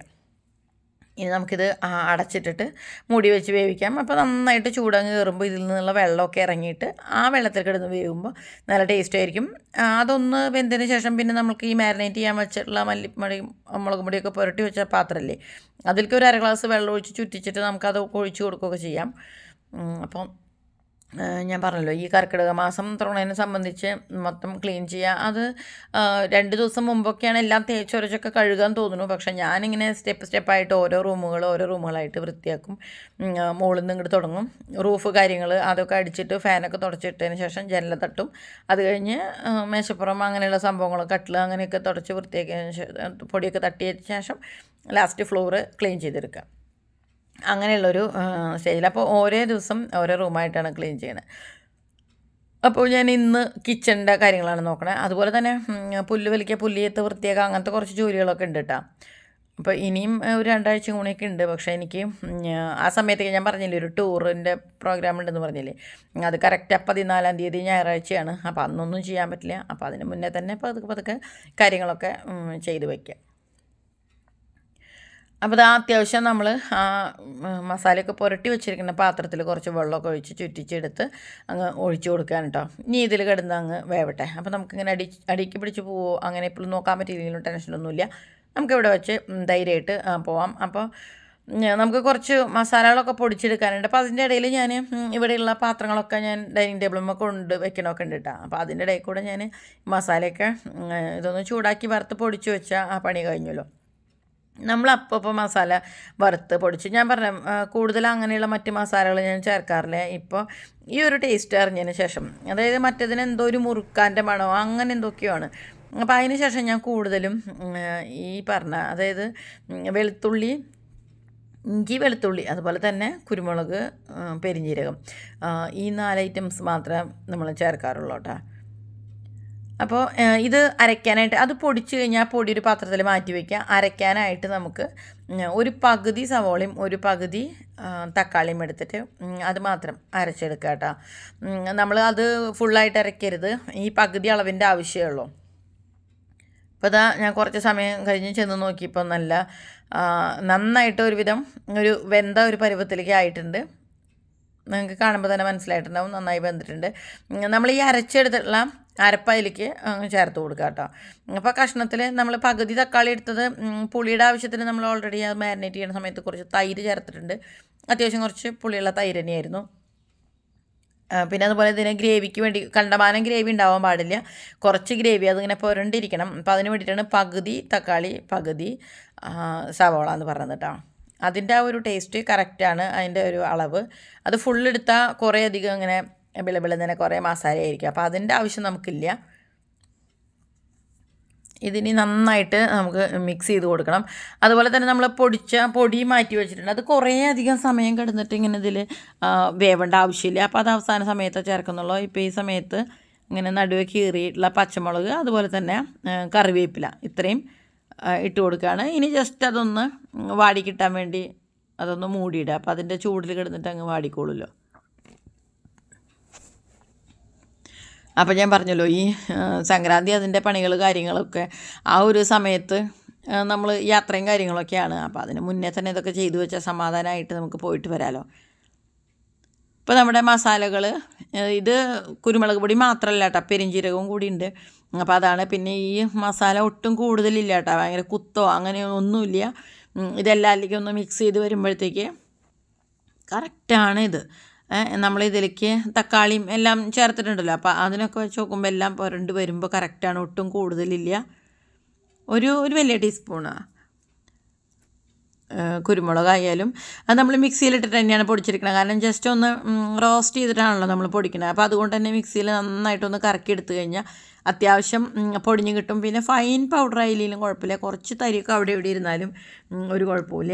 ഇനി നമുക്കിത് അടച്ചിട്ടിട്ട് മൂടി വെച്ച് വേവിക്കാം. അപ്പോൾ നന്നായിട്ട് ചൂടങ്ങ് കയറുമ്പോൾ ഇതിൽ നിന്നുള്ള വെള്ളമൊക്കെ ഇറങ്ങിയിട്ട് ആ വെള്ളത്തിൽ കിടന്ന് വേവുമ്പോൾ നല്ല ടേസ്റ്റ് ആയിരിക്കും. അതൊന്ന് വെന്തതിന് ശേഷം പിന്നെ നമുക്ക് ഈ മാരിനേറ്റ് ചെയ്യാൻ വെച്ചിട്ടുള്ള മല്ലിപ്പൊടിയും മുളക് പൊടിയൊക്കെ പുരട്ടി വെച്ച പാത്രമല്ലേ, അതിലേക്ക് ഒരു അര ഗ്ലാസ് വെള്ളം ഒഴിച്ച് ചുറ്റിച്ചിട്ട് നമുക്കത് ഒഴിച്ച് കൊടുക്കുകയൊക്കെ ചെയ്യാം. അപ്പം ഞാൻ പറഞ്ഞല്ലോ ഈ കർക്കിടക മാസം തുറന്നതിനെ സംബന്ധിച്ച് മൊത്തം ക്ലീൻ ചെയ്യുക. അത് രണ്ട് ദിവസം മുമ്പൊക്കെയാണ് എല്ലാം തേച്ചൊരച്ചൊക്കെ കഴുകാൻ തോന്നുന്നു. പക്ഷേ ഞാനിങ്ങനെ സ്റ്റെപ്പ് സ്റ്റെപ്പായിട്ട് ഓരോ റൂമുകൾ ഓരോ റൂമുകളായിട്ട് വൃത്തിയാക്കും. മുകളിൽ നിന്ന് ഇങ്ങോട്ട് തുടങ്ങും. റൂഫ് കാര്യങ്ങൾ അതൊക്കെ അടിച്ചിട്ട് ഫാനൊക്കെ തുടച്ചിട്ടതിന് ശേഷം ജനല തട്ടും. അത് കഴിഞ്ഞ് മേശപ്പുറം അങ്ങനെയുള്ള സംഭവങ്ങൾ കട്ടിൽ അങ്ങനെയൊക്കെ തുടച്ച് വൃത്തിയാക്കിയതിന് ശേഷം പൊടിയൊക്കെ തട്ടിയതിന് ശേഷം ലാസ്റ്റ് ഫ്ലോറ് ക്ലീൻ ചെയ്തെടുക്കുക. അങ്ങനെയുള്ളൊരു സ്റ്റേജിൽ. അപ്പോൾ ഓരോ ദിവസം ഓരോ റൂമായിട്ടാണ് ക്ലീൻ ചെയ്യണത്. അപ്പോൾ ഞാൻ ഇന്ന് കിച്ചണിൻ്റെ കാര്യങ്ങളാണ് നോക്കണത്. അതുപോലെ തന്നെ പുല്ല് വലിക്കുക, പുല്ലിയത്ത് വൃത്തിയാക്കുക, അങ്ങനത്തെ കുറച്ച് ജോലികളൊക്കെ ഉണ്ട് കേട്ടോ. അപ്പോൾ ഇനിയും ഒരു രണ്ടാഴ്ച കൂടിയൊക്കെ ഉണ്ട്. പക്ഷേ എനിക്ക് ആ സമയത്തേക്ക് ഞാൻ പറഞ്ഞില്ലേ ഒരു ടൂറിൻ്റെ പ്രോഗ്രാം ഉണ്ടെന്ന് പറഞ്ഞില്ലേ, അത് കറക്റ്റ് പതിനാലാം തീയതി ഞായറാഴ്ചയാണ്. അപ്പോൾ അന്നൊന്നും ചെയ്യാൻ പറ്റില്ല. അപ്പോൾ അതിന് മുന്നേ തന്നെ പതുക്കെ പതുക്കെ കാര്യങ്ങളൊക്കെ ചെയ്ത് വയ്ക്കുക. അപ്പോൾ അത് അത്യാവശ്യം നമ്മൾ ആ മസാലയൊക്കെ പുരട്ടി വെച്ചിരിക്കുന്ന പാത്രത്തിൽ കുറച്ച് വെള്ളമൊക്കെ ഒഴിച്ച് ചുറ്റിച്ചെടുത്ത് അങ്ങ് ഒഴിച്ച് കൊടുക്കാൻ കേട്ടോ. ഇനി ഇതിൽ കിടന്ന് അങ്ങ് വേവട്ടെ. അപ്പോൾ നമുക്കിങ്ങനെ അടി അടിക്ക് പിടിച്ച് പോവോ അങ്ങനെ എപ്പോഴും നോക്കാൻ പറ്റിയില്ലെങ്കിലും ടെൻഷനൊന്നുമില്ല. നമുക്കിവിടെ വെച്ച് ധൈര്യമായിട്ട് പോവാം. അപ്പോൾ നമുക്ക് കുറച്ച് മസാലകളൊക്കെ പൊടിച്ചെടുക്കാനുണ്ട്. അപ്പോൾ അതിൻ്റെ ഇടയിൽ ഞാൻ ഇവിടെയുള്ള പാത്രങ്ങളൊക്കെ ഞാൻ ഡൈനിങ് ടേബിളുമ്മ കൊണ്ട് വെക്കണമൊക്കെ ഉണ്ട് കേട്ടോ. അപ്പോൾ അതിൻ്റെ ഇടയിൽ കൂടെ ഞാൻ മസാലയൊക്കെ ഇതൊന്ന് ചൂടാക്കി വറുത്ത് പൊടിച്ച് വെച്ചാൽ ആ പണി കഴിഞ്ഞല്ലോ. നമ്മൾ അപ്പോൾ മസാല വറുത്ത് പൊടിച്ച് ഞാൻ പറഞ്ഞ കൂടുതൽ അങ്ങനെയുള്ള മറ്റ് മസാലകൾ ഞാൻ ചേർക്കാറില്ല. ഇപ്പോൾ ഈ ഒരു ടേസ്റ്റ് അറിഞ്ഞതിന് ശേഷം, അതായത് മറ്റേതിന് എന്തോ ഒരു മുറുക്കാൻ്റെ മണമോ അങ്ങനെ എന്തൊക്കെയാണ്. അപ്പോൾ അതിന് ശേഷം ഞാൻ കൂടുതലും ഈ പറഞ്ഞ അതായത് വെളുത്തുള്ളി, ഇഞ്ചി, വെളുത്തുള്ളി, അതുപോലെ തന്നെ കുരുമുളക്, പെരിഞ്ജീരകം, ഈ നാല് ഐറ്റംസ് മാത്രമേ നമ്മൾ ചേർക്കാറുള്ളൂ കേട്ടോ. അപ്പോൾ ഇത് അരയ്ക്കാനായിട്ട് അത് പൊടിച്ച് കഴിഞ്ഞാൽ പൊടി ഒരു പാത്രത്തിൽ മാറ്റി വയ്ക്കുക. അരയ്ക്കാനായിട്ട് നമുക്ക് ഒരു പകുതി സവോളയും ഒരു പകുതി തക്കാളിയും എടുത്തിട്ട് അത് മാത്രം അരച്ചെടുക്കുക കേട്ടോ. നമ്മൾ അത് ഫുള്ളായിട്ട് അരയ്ക്കരുത്, ഈ പകുതി അളവിൻ്റെ ആവശ്യമേ ഉള്ളൂ. അപ്പോൾ ഇതാ ഞാൻ കുറച്ച് സമയം കഴിഞ്ഞ് ചെന്ന് നോക്കിയപ്പോൾ നല്ല നന്നായിട്ട് ഒരുവിധം ഒരു വെന്ത ഒരു പരുവത്തിലേക്ക് ആയിട്ടുണ്ട്. നിങ്ങൾക്ക് കാണുമ്പോൾ തന്നെ മനസ്സിലായിട്ടുണ്ടാവും നന്നായി വെന്തിട്ടുണ്ട്. നമ്മൾ ഈ അരച്ചെടുത്തിട്ടുള്ള അരപ്പയിലേക്ക് ചേർത്ത് കൊടുക്കുക കേട്ടോ. അപ്പോൾ കഷ്ണത്തിൽ നമ്മൾ പകുതി തക്കാളി എടുത്തത് പുളിയുടെ ആവശ്യത്തിന് നമ്മൾ ഓൾറെഡി അത് മാരിനേറ്റ് ചെയ്യുന്ന സമയത്ത് കുറച്ച് തൈര് ചേർത്തിട്ടുണ്ട്. അത്യാവശ്യം കുറച്ച് പുളിയുള്ള തൈര് തന്നെയായിരുന്നു. പിന്നെ അതുപോലെ ഇതിന് ഗ്രേവിക്ക് വേണ്ടി കണ്ടമാനം ഗ്രേവി ഉണ്ടാവാൻ പാടില്ല, കുറച്ച് ഗ്രേവി അതിങ്ങനെ പുരണ്ടിരിക്കണം. അപ്പോൾ അതിന് വേണ്ടിയിട്ടാണ് പകുതി തക്കാളി പകുതി സവോള എന്ന് പറഞ്ഞത് കേട്ടോ. അതിൻ്റെ ആ ഒരു ടേസ്റ്റ് കറക്റ്റാണ്, അതിൻ്റെ ഒരു അളവ്. അത് ഫുള്ളെടുത്താൽ കുറേ അധികം ഇങ്ങനെ വിളവിള തന്നെ കുറേ മസാല ആയിരിക്കും. അപ്പോൾ അതിൻ്റെ ആവശ്യം നമുക്കില്ല. ഇതിനി നന്നായിട്ട് നമുക്ക് മിക്സ് ചെയ്ത് കൊടുക്കണം. അതുപോലെ തന്നെ നമ്മൾ പൊടിച്ച പൊടി മാറ്റി വെച്ചിട്ടുണ്ട്. അത് കുറേ അധികം സമയം കിടന്നിട്ട് ഇങ്ങനെ ഇതിൽ വേവേണ്ട ആവശ്യമില്ല. അപ്പോൾ അത് അവസാന സമയത്ത് ചേർക്കുന്നുള്ളൂ. ഇപ്പോൾ ഈ സമയത്ത് ഇങ്ങനെ നടുവെ കീറിയിട്ടുള്ള പച്ചമുളക്, അതുപോലെ തന്നെ കറിവേപ്പില ഇത്രയും ഇട്ട് കൊടുക്കുകയാണ്. ഇനി ജസ്റ്റ് അതൊന്ന് വാടി കിട്ടാൻ വേണ്ടി അതൊന്ന് മൂടിയിടുക. അപ്പോൾ അതിൻ്റെ ചൂടിൽ കിടന്നിട്ട് അങ്ങ് വാടിക്കോളുമല്ലോ. അപ്പോൾ ഞാൻ പറഞ്ഞല്ലോ ഈ സംക്രാന്തി അതിൻ്റെ പണികൾ കാര്യങ്ങളൊക്കെ ആ ഒരു സമയത്ത് നമ്മൾ യാത്രയും കാര്യങ്ങളൊക്കെയാണ്. അപ്പോൾ അതിന് മുന്നേ തന്നെ ഇതൊക്കെ ചെയ്തു വെച്ചാൽ സമാധാനമായിട്ട് നമുക്ക് പോയിട്ട് വരാമല്ലോ. ഇപ്പോൾ നമ്മുടെ മസാലകൾ ഇത് കുരുമുളക് പൊടി മാത്രമല്ല കേട്ടോ, പെരിഞ്ജീരകവും കൂടി ഉണ്ട്. അപ്പോൾ അതാണ്. പിന്നെ ഈ മസാല ഒട്ടും കൂടുതലില്ല കേട്ടോ, ഭയങ്കര കുത്തോ അങ്ങനെ ഒന്നുമില്ല. ഇതെല്ലാത്തിലേക്കും ഒന്ന് മിക്സ് ചെയ്ത് വരുമ്പോഴത്തേക്ക് കറക്റ്റാണ് ഇത്. നമ്മളിതിലേക്ക് തക്കാളിയും എല്ലാം ചേർത്തിട്ടുണ്ടല്ലോ, അപ്പോൾ അതിനൊക്കെ വെച്ച് നോക്കുമ്പോൾ എല്ലാം പുരണ്ട് വരുമ്പോൾ കറക്റ്റാണ്, ഒട്ടും കൂടുതലില്ല. ഒരു ഒരു വലിയ ടീസ്പൂണാണ് കുരുമുളകായാലും അത് നമ്മൾ മിക്സിയിലിട്ടിട്ട് തന്നെയാണ് പൊടിച്ചിരിക്കുന്നത്. കാരണം ജസ്റ്റ് ഒന്ന് റോസ്റ്റ് ചെയ്തിട്ടാണല്ലോ നമ്മൾ പൊടിക്കുന്നത്. അപ്പോൾ അതുകൊണ്ട് തന്നെ മിക്സിയിൽ നന്നായിട്ടൊന്ന് കറക്കി എടുത്തു കഴിഞ്ഞാൽ അത്യാവശ്യം പൊടിഞ്ഞ് കിട്ടും. പിന്നെ ഫൈൻ പൗഡർ ആയാലും കുഴപ്പമില്ല, കുറച്ച് തരിയൊക്കെ അവിടെ ഇവിടെ ഇരുന്നാലും ഒരു കുഴപ്പമില്ല.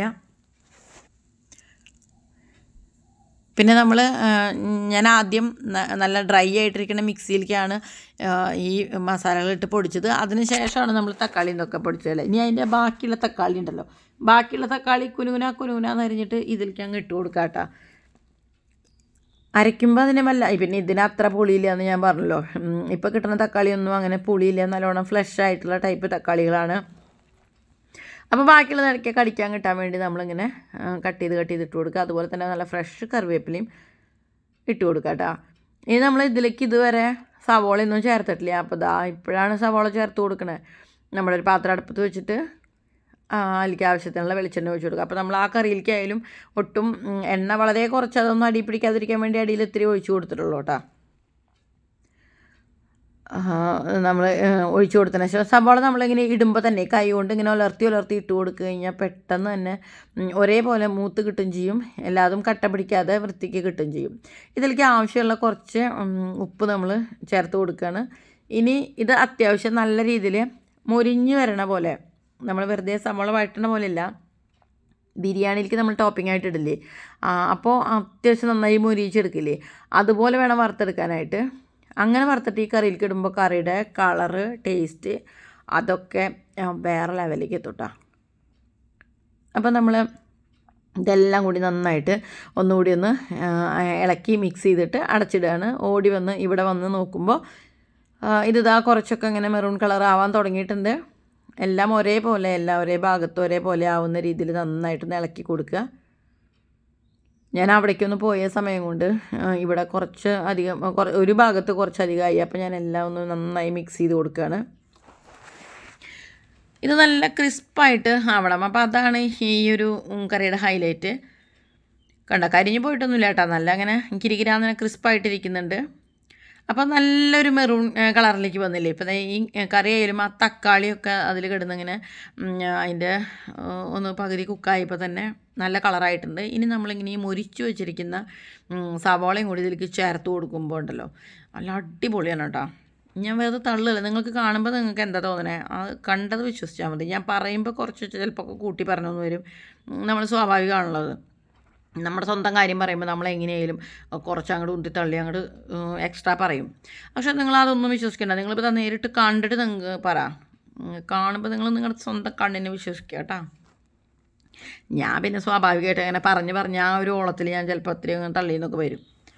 പിന്നെ നമ്മൾ ഞാൻ ആദ്യം നല്ല ഡ്രൈ ആയിട്ടിരിക്കുന്ന മിക്സിയിലേക്കാണ് ഈ മസാലകളിട്ട് പൊടിച്ചത്. അതിന് ശേഷമാണ് നമ്മൾ തക്കാളി ഇതൊക്കെ പൊടിച്ചത്. ഇനി അതിൻ്റെ ബാക്കിയുള്ള തക്കാളി ഉണ്ടല്ലോ, ബാക്കിയുള്ള തക്കാളി കുനുകുന കുനുകുനാന്ന് അരിഞ്ഞിട്ട് ഇതിലേക്ക് അങ്ങ് ഇട്ട് കൊടുക്കാം കേട്ടോ. അരയ്ക്കുമ്പോൾ അതിന് വല്ല പിന്നെ ഇതിന് അത്ര പുളിയില്ല എന്ന് ഞാൻ പറഞ്ഞല്ലോ. ഇപ്പോൾ കിട്ടുന്ന തക്കാളിയൊന്നും അങ്ങനെ പുളിയില്ല, നല്ലോണം ഫ്ലഷ് ആയിട്ടുള്ള ടൈപ്പ് തക്കാളികളാണ്. അപ്പോൾ ബാക്കിയുള്ള ഇടയ്ക്ക് കടിക്കാൻ കിട്ടാൻ വേണ്ടി നമ്മളിങ്ങനെ കട്ട് ചെയ്ത് കട്ട് ചെയ്തിട്ട് കൊടുക്കുക. അതുപോലെ തന്നെ നല്ല ഫ്രഷ് കറിവേപ്പിലയും ഇട്ട് കൊടുക്കുക കേട്ടോ. ഇനി നമ്മൾ ഇതിലേക്ക് ഇതുവരെ സവോളയൊന്നും ചേർത്തിട്ടില്ല. അപ്പോൾ ഇതാ ഇപ്പോഴാണ് സവോള ചേർത്ത് കൊടുക്കണത്. നമ്മളൊരു പാത്രം അടുപ്പത്ത് വെച്ചിട്ട് അതിലേക്ക് ആവശ്യത്തിനുള്ള വെളിച്ചെണ്ണ ഒഴിച്ച് കൊടുക്കുക. അപ്പോൾ നമ്മൾ ആ കറിയിലേക്കായാലും ഒട്ടും എണ്ണ വളരെ കുറച്ച് അതൊന്നും അടി പിടിക്കാതിരിക്കാൻ വേണ്ടി അടിയിൽ ഇത്തിരി ഒഴിച്ച് കൊടുത്തിട്ടുള്ളൂ കേട്ടോ. നമ്മൾ ഒഴിച്ച് കൊടുത്തതിന് ശേഷം സവാള നമ്മളിങ്ങനെ ഇടുമ്പോൾ തന്നെ കൈ കൊണ്ട് ഇങ്ങനെ ഉലർത്തി ഉലർത്തി ഇട്ട് കൊടുക്കുക കഴിഞ്ഞാൽ പെട്ടെന്ന് തന്നെ ഒരേപോലെ മൂത്ത് കിട്ടും ചെയ്യും, എല്ലാതും കട്ട പിടിക്കാതെ വൃത്തിക്ക് കിട്ടും ചെയ്യും. ഇതിലേക്ക് ആവശ്യമുള്ള കുറച്ച് ഉപ്പ് നമ്മൾ ചേർത്ത് കൊടുക്കുകയാണ്. ഇനി ഇത് അത്യാവശ്യം നല്ല രീതിയിൽ മൊരിഞ്ഞ് വരണ പോലെ, നമ്മൾ വെറുതെ സവാള വഴറ്റണ പോലെയല്ല, ബിരിയാണിയിലേക്ക് നമ്മൾ ടോപ്പിംഗ് ആയിട്ട് ഇടില്ലേ, അപ്പോൾ അത്യാവശ്യം നന്നായി മൊരിച്ചെടുക്കില്ലേ, അതുപോലെ വേണം വറുത്തെടുക്കാനായിട്ട്. അങ്ങനെ വറുത്തിട്ട് ഈ കറിയിലേക്ക് ഇടുമ്പോൾ കറിയുടെ കളറ്, ടേസ്റ്റ് അതൊക്കെ വേറെ ലെവലിലേക്ക് എത്തുട്ടാ. അപ്പോൾ നമ്മൾ ഇതെല്ലാം കൂടി നന്നായിട്ട് ഒന്നുകൂടി ഒന്ന് ഇളക്കി മിക്സ് ചെയ്തിട്ട് അടച്ചിടുകയാണ്. ഓടി വന്ന് ഇവിടെ വന്ന് നോക്കുമ്പോൾ ഇതിതാ കുറച്ചൊക്കെ ഇങ്ങനെ മെറൂൺ കളർ ആവാൻ തുടങ്ങിയിട്ടുണ്ട്. എല്ലാം ഒരേപോലെ, എല്ലാം ഒരേ ഭാഗത്ത് ഒരേപോലെ ആവുന്ന രീതിയിൽ നന്നായിട്ടൊന്ന് ഇളക്കി കൊടുക്കുക. ഞാൻ അവിടേക്കൊന്ന് പോയ സമയം കൊണ്ട് ഇവിടെ കുറച്ച് അധികം ഒരു ഭാഗത്ത് കുറച്ചധികമായി, അപ്പോൾ ഞാൻ എല്ലാം ഒന്ന് നന്നായി മിക്സ് ചെയ്ത് കൊടുക്കുകയാണ്. ഇത് നല്ല ക്രിസ്പായിട്ട് ആവണം. അപ്പോൾ അതാണ് ഈ ഒരു കറിയുടെ ഹൈലൈറ്റ്. കണ്ട കരിഞ്ഞ് പോയിട്ടൊന്നുമില്ല കേട്ടോ, നല്ല അങ്ങനെ കിരികിരാന്ന് ക്രിസ്പായിട്ടിരിക്കുന്നുണ്ട്. അപ്പോൾ നല്ലൊരു മെറൂൺ കളറിലേക്ക് വന്നില്ലേ. ഇപ്പോൾ ഈ കറി ആയാലും ആ തക്കാളിയൊക്കെ അതിൽ കിടന്നിങ്ങനെ അതിൻ്റെ ഒന്ന് പകുതി കുക്കായപ്പോൾ തന്നെ നല്ല കളറായിട്ടുണ്ട്. ഇനി നമ്മളിങ്ങനെ ഈ മൊരിച്ചു വെച്ചിരിക്കുന്ന സവാളയും കൂടി ഇതിലേക്ക് ചേർത്ത് കൊടുക്കുമ്പോൾ ഉണ്ടല്ലോ നല്ല അടിപൊളിയാണ് കേട്ടോ. ഞാൻ വേറെ തള്ളില്ല, നിങ്ങൾക്ക് കാണുമ്പോൾ നിങ്ങൾക്ക് എന്താ തോന്നണേ, അത് കണ്ടത് വിശ്വസിച്ചാൽ മതി. ഞാൻ പറയുമ്പോൾ കുറച്ച് ചിലപ്പോൾ കൂട്ടി പറഞ്ഞു വരും, നമ്മൾ സ്വാഭാവികമാണുള്ളത്. നമ്മുടെ സ്വന്തം കാര്യം പറയുമ്പോൾ നമ്മൾ എങ്ങനെയായാലും കുറച്ച് അങ്ങോട്ട് ഉന്തി തള്ളി അങ്ങോട്ട് എക്സ്ട്രാ പറയും. പക്ഷേ നിങ്ങളതൊന്നും വിശ്വസിക്കേണ്ട. നിങ്ങളിപ്പോൾ നേരിട്ട് കണ്ടിട്ട് നിങ്ങൾക്ക് പറ, കാണുമ്പോൾ നിങ്ങൾ നിങ്ങളുടെ സ്വന്തം കണ്ണിനെ വിശ്വസിക്കുക കേട്ടോ. ഞാൻ പിന്നെ സ്വാഭാവികമായിട്ട് അങ്ങനെ പറഞ്ഞ് പറഞ്ഞ് ആ ഒരു ഓളത്തിൽ ഞാൻ ചിലപ്പോൾ ഒത്തിരി തള്ളിയെന്നൊക്കെ വരും.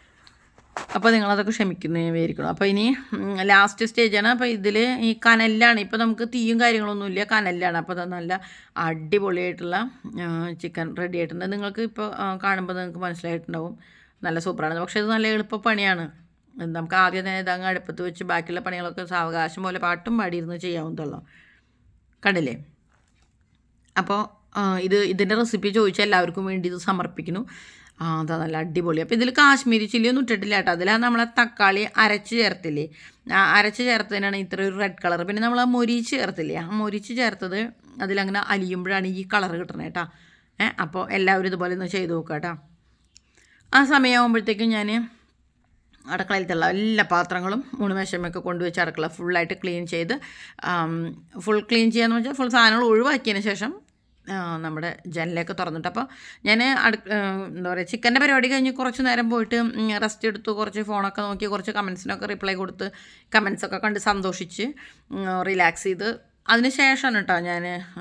അപ്പോൾ നിങ്ങളതൊക്കെ ക്ഷമിക്കുന്നതായിരിക്കണം. അപ്പോൾ ഇനി ലാസ്റ്റ് സ്റ്റേജാണ്. അപ്പോൾ ഇതിൽ ഈ കനലിലാണ്, ഇപ്പോൾ നമുക്ക് തീയും കാര്യങ്ങളൊന്നുമില്ല, കനലിലാണ്. അപ്പോൾ അത് നല്ല അടിപൊളിയായിട്ടുള്ള ചിക്കൻ റെഡി ആയിട്ടുണ്ട്. നിങ്ങൾക്ക് ഇപ്പോൾ കാണുമ്പോൾ നിങ്ങൾക്ക് മനസ്സിലായിട്ടുണ്ടാവും നല്ല സൂപ്പറാണ്. പക്ഷേ ഇത് നല്ല എളുപ്പപ്പണിയാണ്. നമുക്ക് ആദ്യം തന്നെ ഇതങ്ങ് അടുപ്പത്ത് വെച്ച് ബാക്കിയുള്ള പണികളൊക്കെ സാവകാശം പോലെ പാട്ടും പാടിയിരുന്ന് ചെയ്യാവുന്നതുള്ളൂ. കണ്ടില്ലേ? അപ്പോൾ ഇത് ഇതിൻ്റെ റെസിപ്പി ചോദിച്ചാൽ എല്ലാവർക്കും വേണ്ടി ഇത് സമർപ്പിക്കുന്നു. ആ അതാ നല്ല അടിപൊളി. അപ്പോൾ ഇതിൽ കാശ്മീരി ചില്ലി ഒന്നും ഇട്ടിട്ടില്ല കേട്ടോ. അതിലാണ് നമ്മളെ തക്കാളി അരച്ച് ചേർത്തില്ലേ, ആ അരച്ച് ചേർത്തതിനാണ് ഇത്ര ഒരു റെഡ് കളർ. പിന്നെ നമ്മൾ ആ മൊരിച്ച് ചേർത്തില്ലേ, ആ മൊരിച്ച് ചേർത്തത് അതിലങ്ങനെ അലിയുമ്പോഴാണ് ഈ കളർ കിട്ടണത് കേട്ടോ. ഏഹ് അപ്പോൾ എല്ലാവരും ഇതുപോലെ ഒന്ന് ചെയ്ത് നോക്കുക കേട്ടോ. ആ സമയമാകുമ്പോഴത്തേക്കും ഞാൻ അടുക്കളയിലത്തുള്ള എല്ലാ പാത്രങ്ങളും മൂന്ന് മേശമൊക്കെ കൊണ്ടുവച്ച് അടുക്കള ഫുള്ളായിട്ട് ക്ലീൻ ചെയ്ത്, ഫുൾ ക്ലീൻ ചെയ്യാന്ന് വെച്ചാൽ ഫുൾ സാധനങ്ങൾ ഒഴിവാക്കിയതിന് ശേഷം നമ്മുടെ ജനലൊക്കെ തുറന്നിട്ട്, അപ്പോൾ ഞാൻ അടു എന്താ പറയുക ചിക്കൻ്റെ പരിപാടി കഴിഞ്ഞ് കുറച്ച് നേരം പോയിട്ട് റെസ്റ്റ് എടുത്തു, കുറച്ച് ഫോണൊക്കെ നോക്കി, കുറച്ച് കമൻസിനൊക്കെ റിപ്ലൈ കൊടുത്ത് കമൻസൊക്കെ കണ്ട് സന്തോഷിച്ച് റിലാക്സ് ചെയ്ത് അതിന് ശേഷമാണ് കേട്ടോ ഞാൻ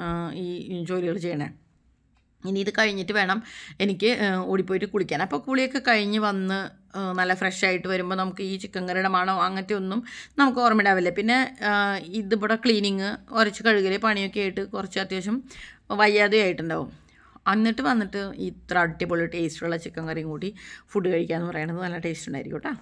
ഈ ജോലികൾ ചെയ്യണേ. ഇനി ഇത് കഴിഞ്ഞിട്ട് വേണം എനിക്ക് ഓടിപ്പോയിട്ട് കുളിക്കാൻ. അപ്പോൾ കുളിയൊക്കെ കഴിഞ്ഞ് വന്ന് നല്ല ഫ്രഷ് ആയിട്ട് വരുമ്പോൾ നമുക്ക് ഈ ചിക്കൻ കറിയുടെ മണോ അങ്ങനത്തെ ഒന്നും നമുക്ക് ഓർമ്മയിടാവില്ല. പിന്നെ ഇതിവിടെ ക്ലീനിങ് ഉരച്ച് കഴുകൽ പണിയൊക്കെ ആയിട്ട് കുറച്ച് അത്യാവശ്യം വയ്യാതെ ആയിട്ടുണ്ടാവും. എന്നിട്ട് വന്നിട്ട് ഇത്ര അടിപൊളി ടേസ്റ്റുള്ള ചിക്കൻ കറിയും കൂടി ഫുഡ് കഴിക്കാമെന്ന് പറയുന്നത് നല്ല ടേസ്റ്റ് ഉണ്ടായിരിക്കും കേട്ടോ.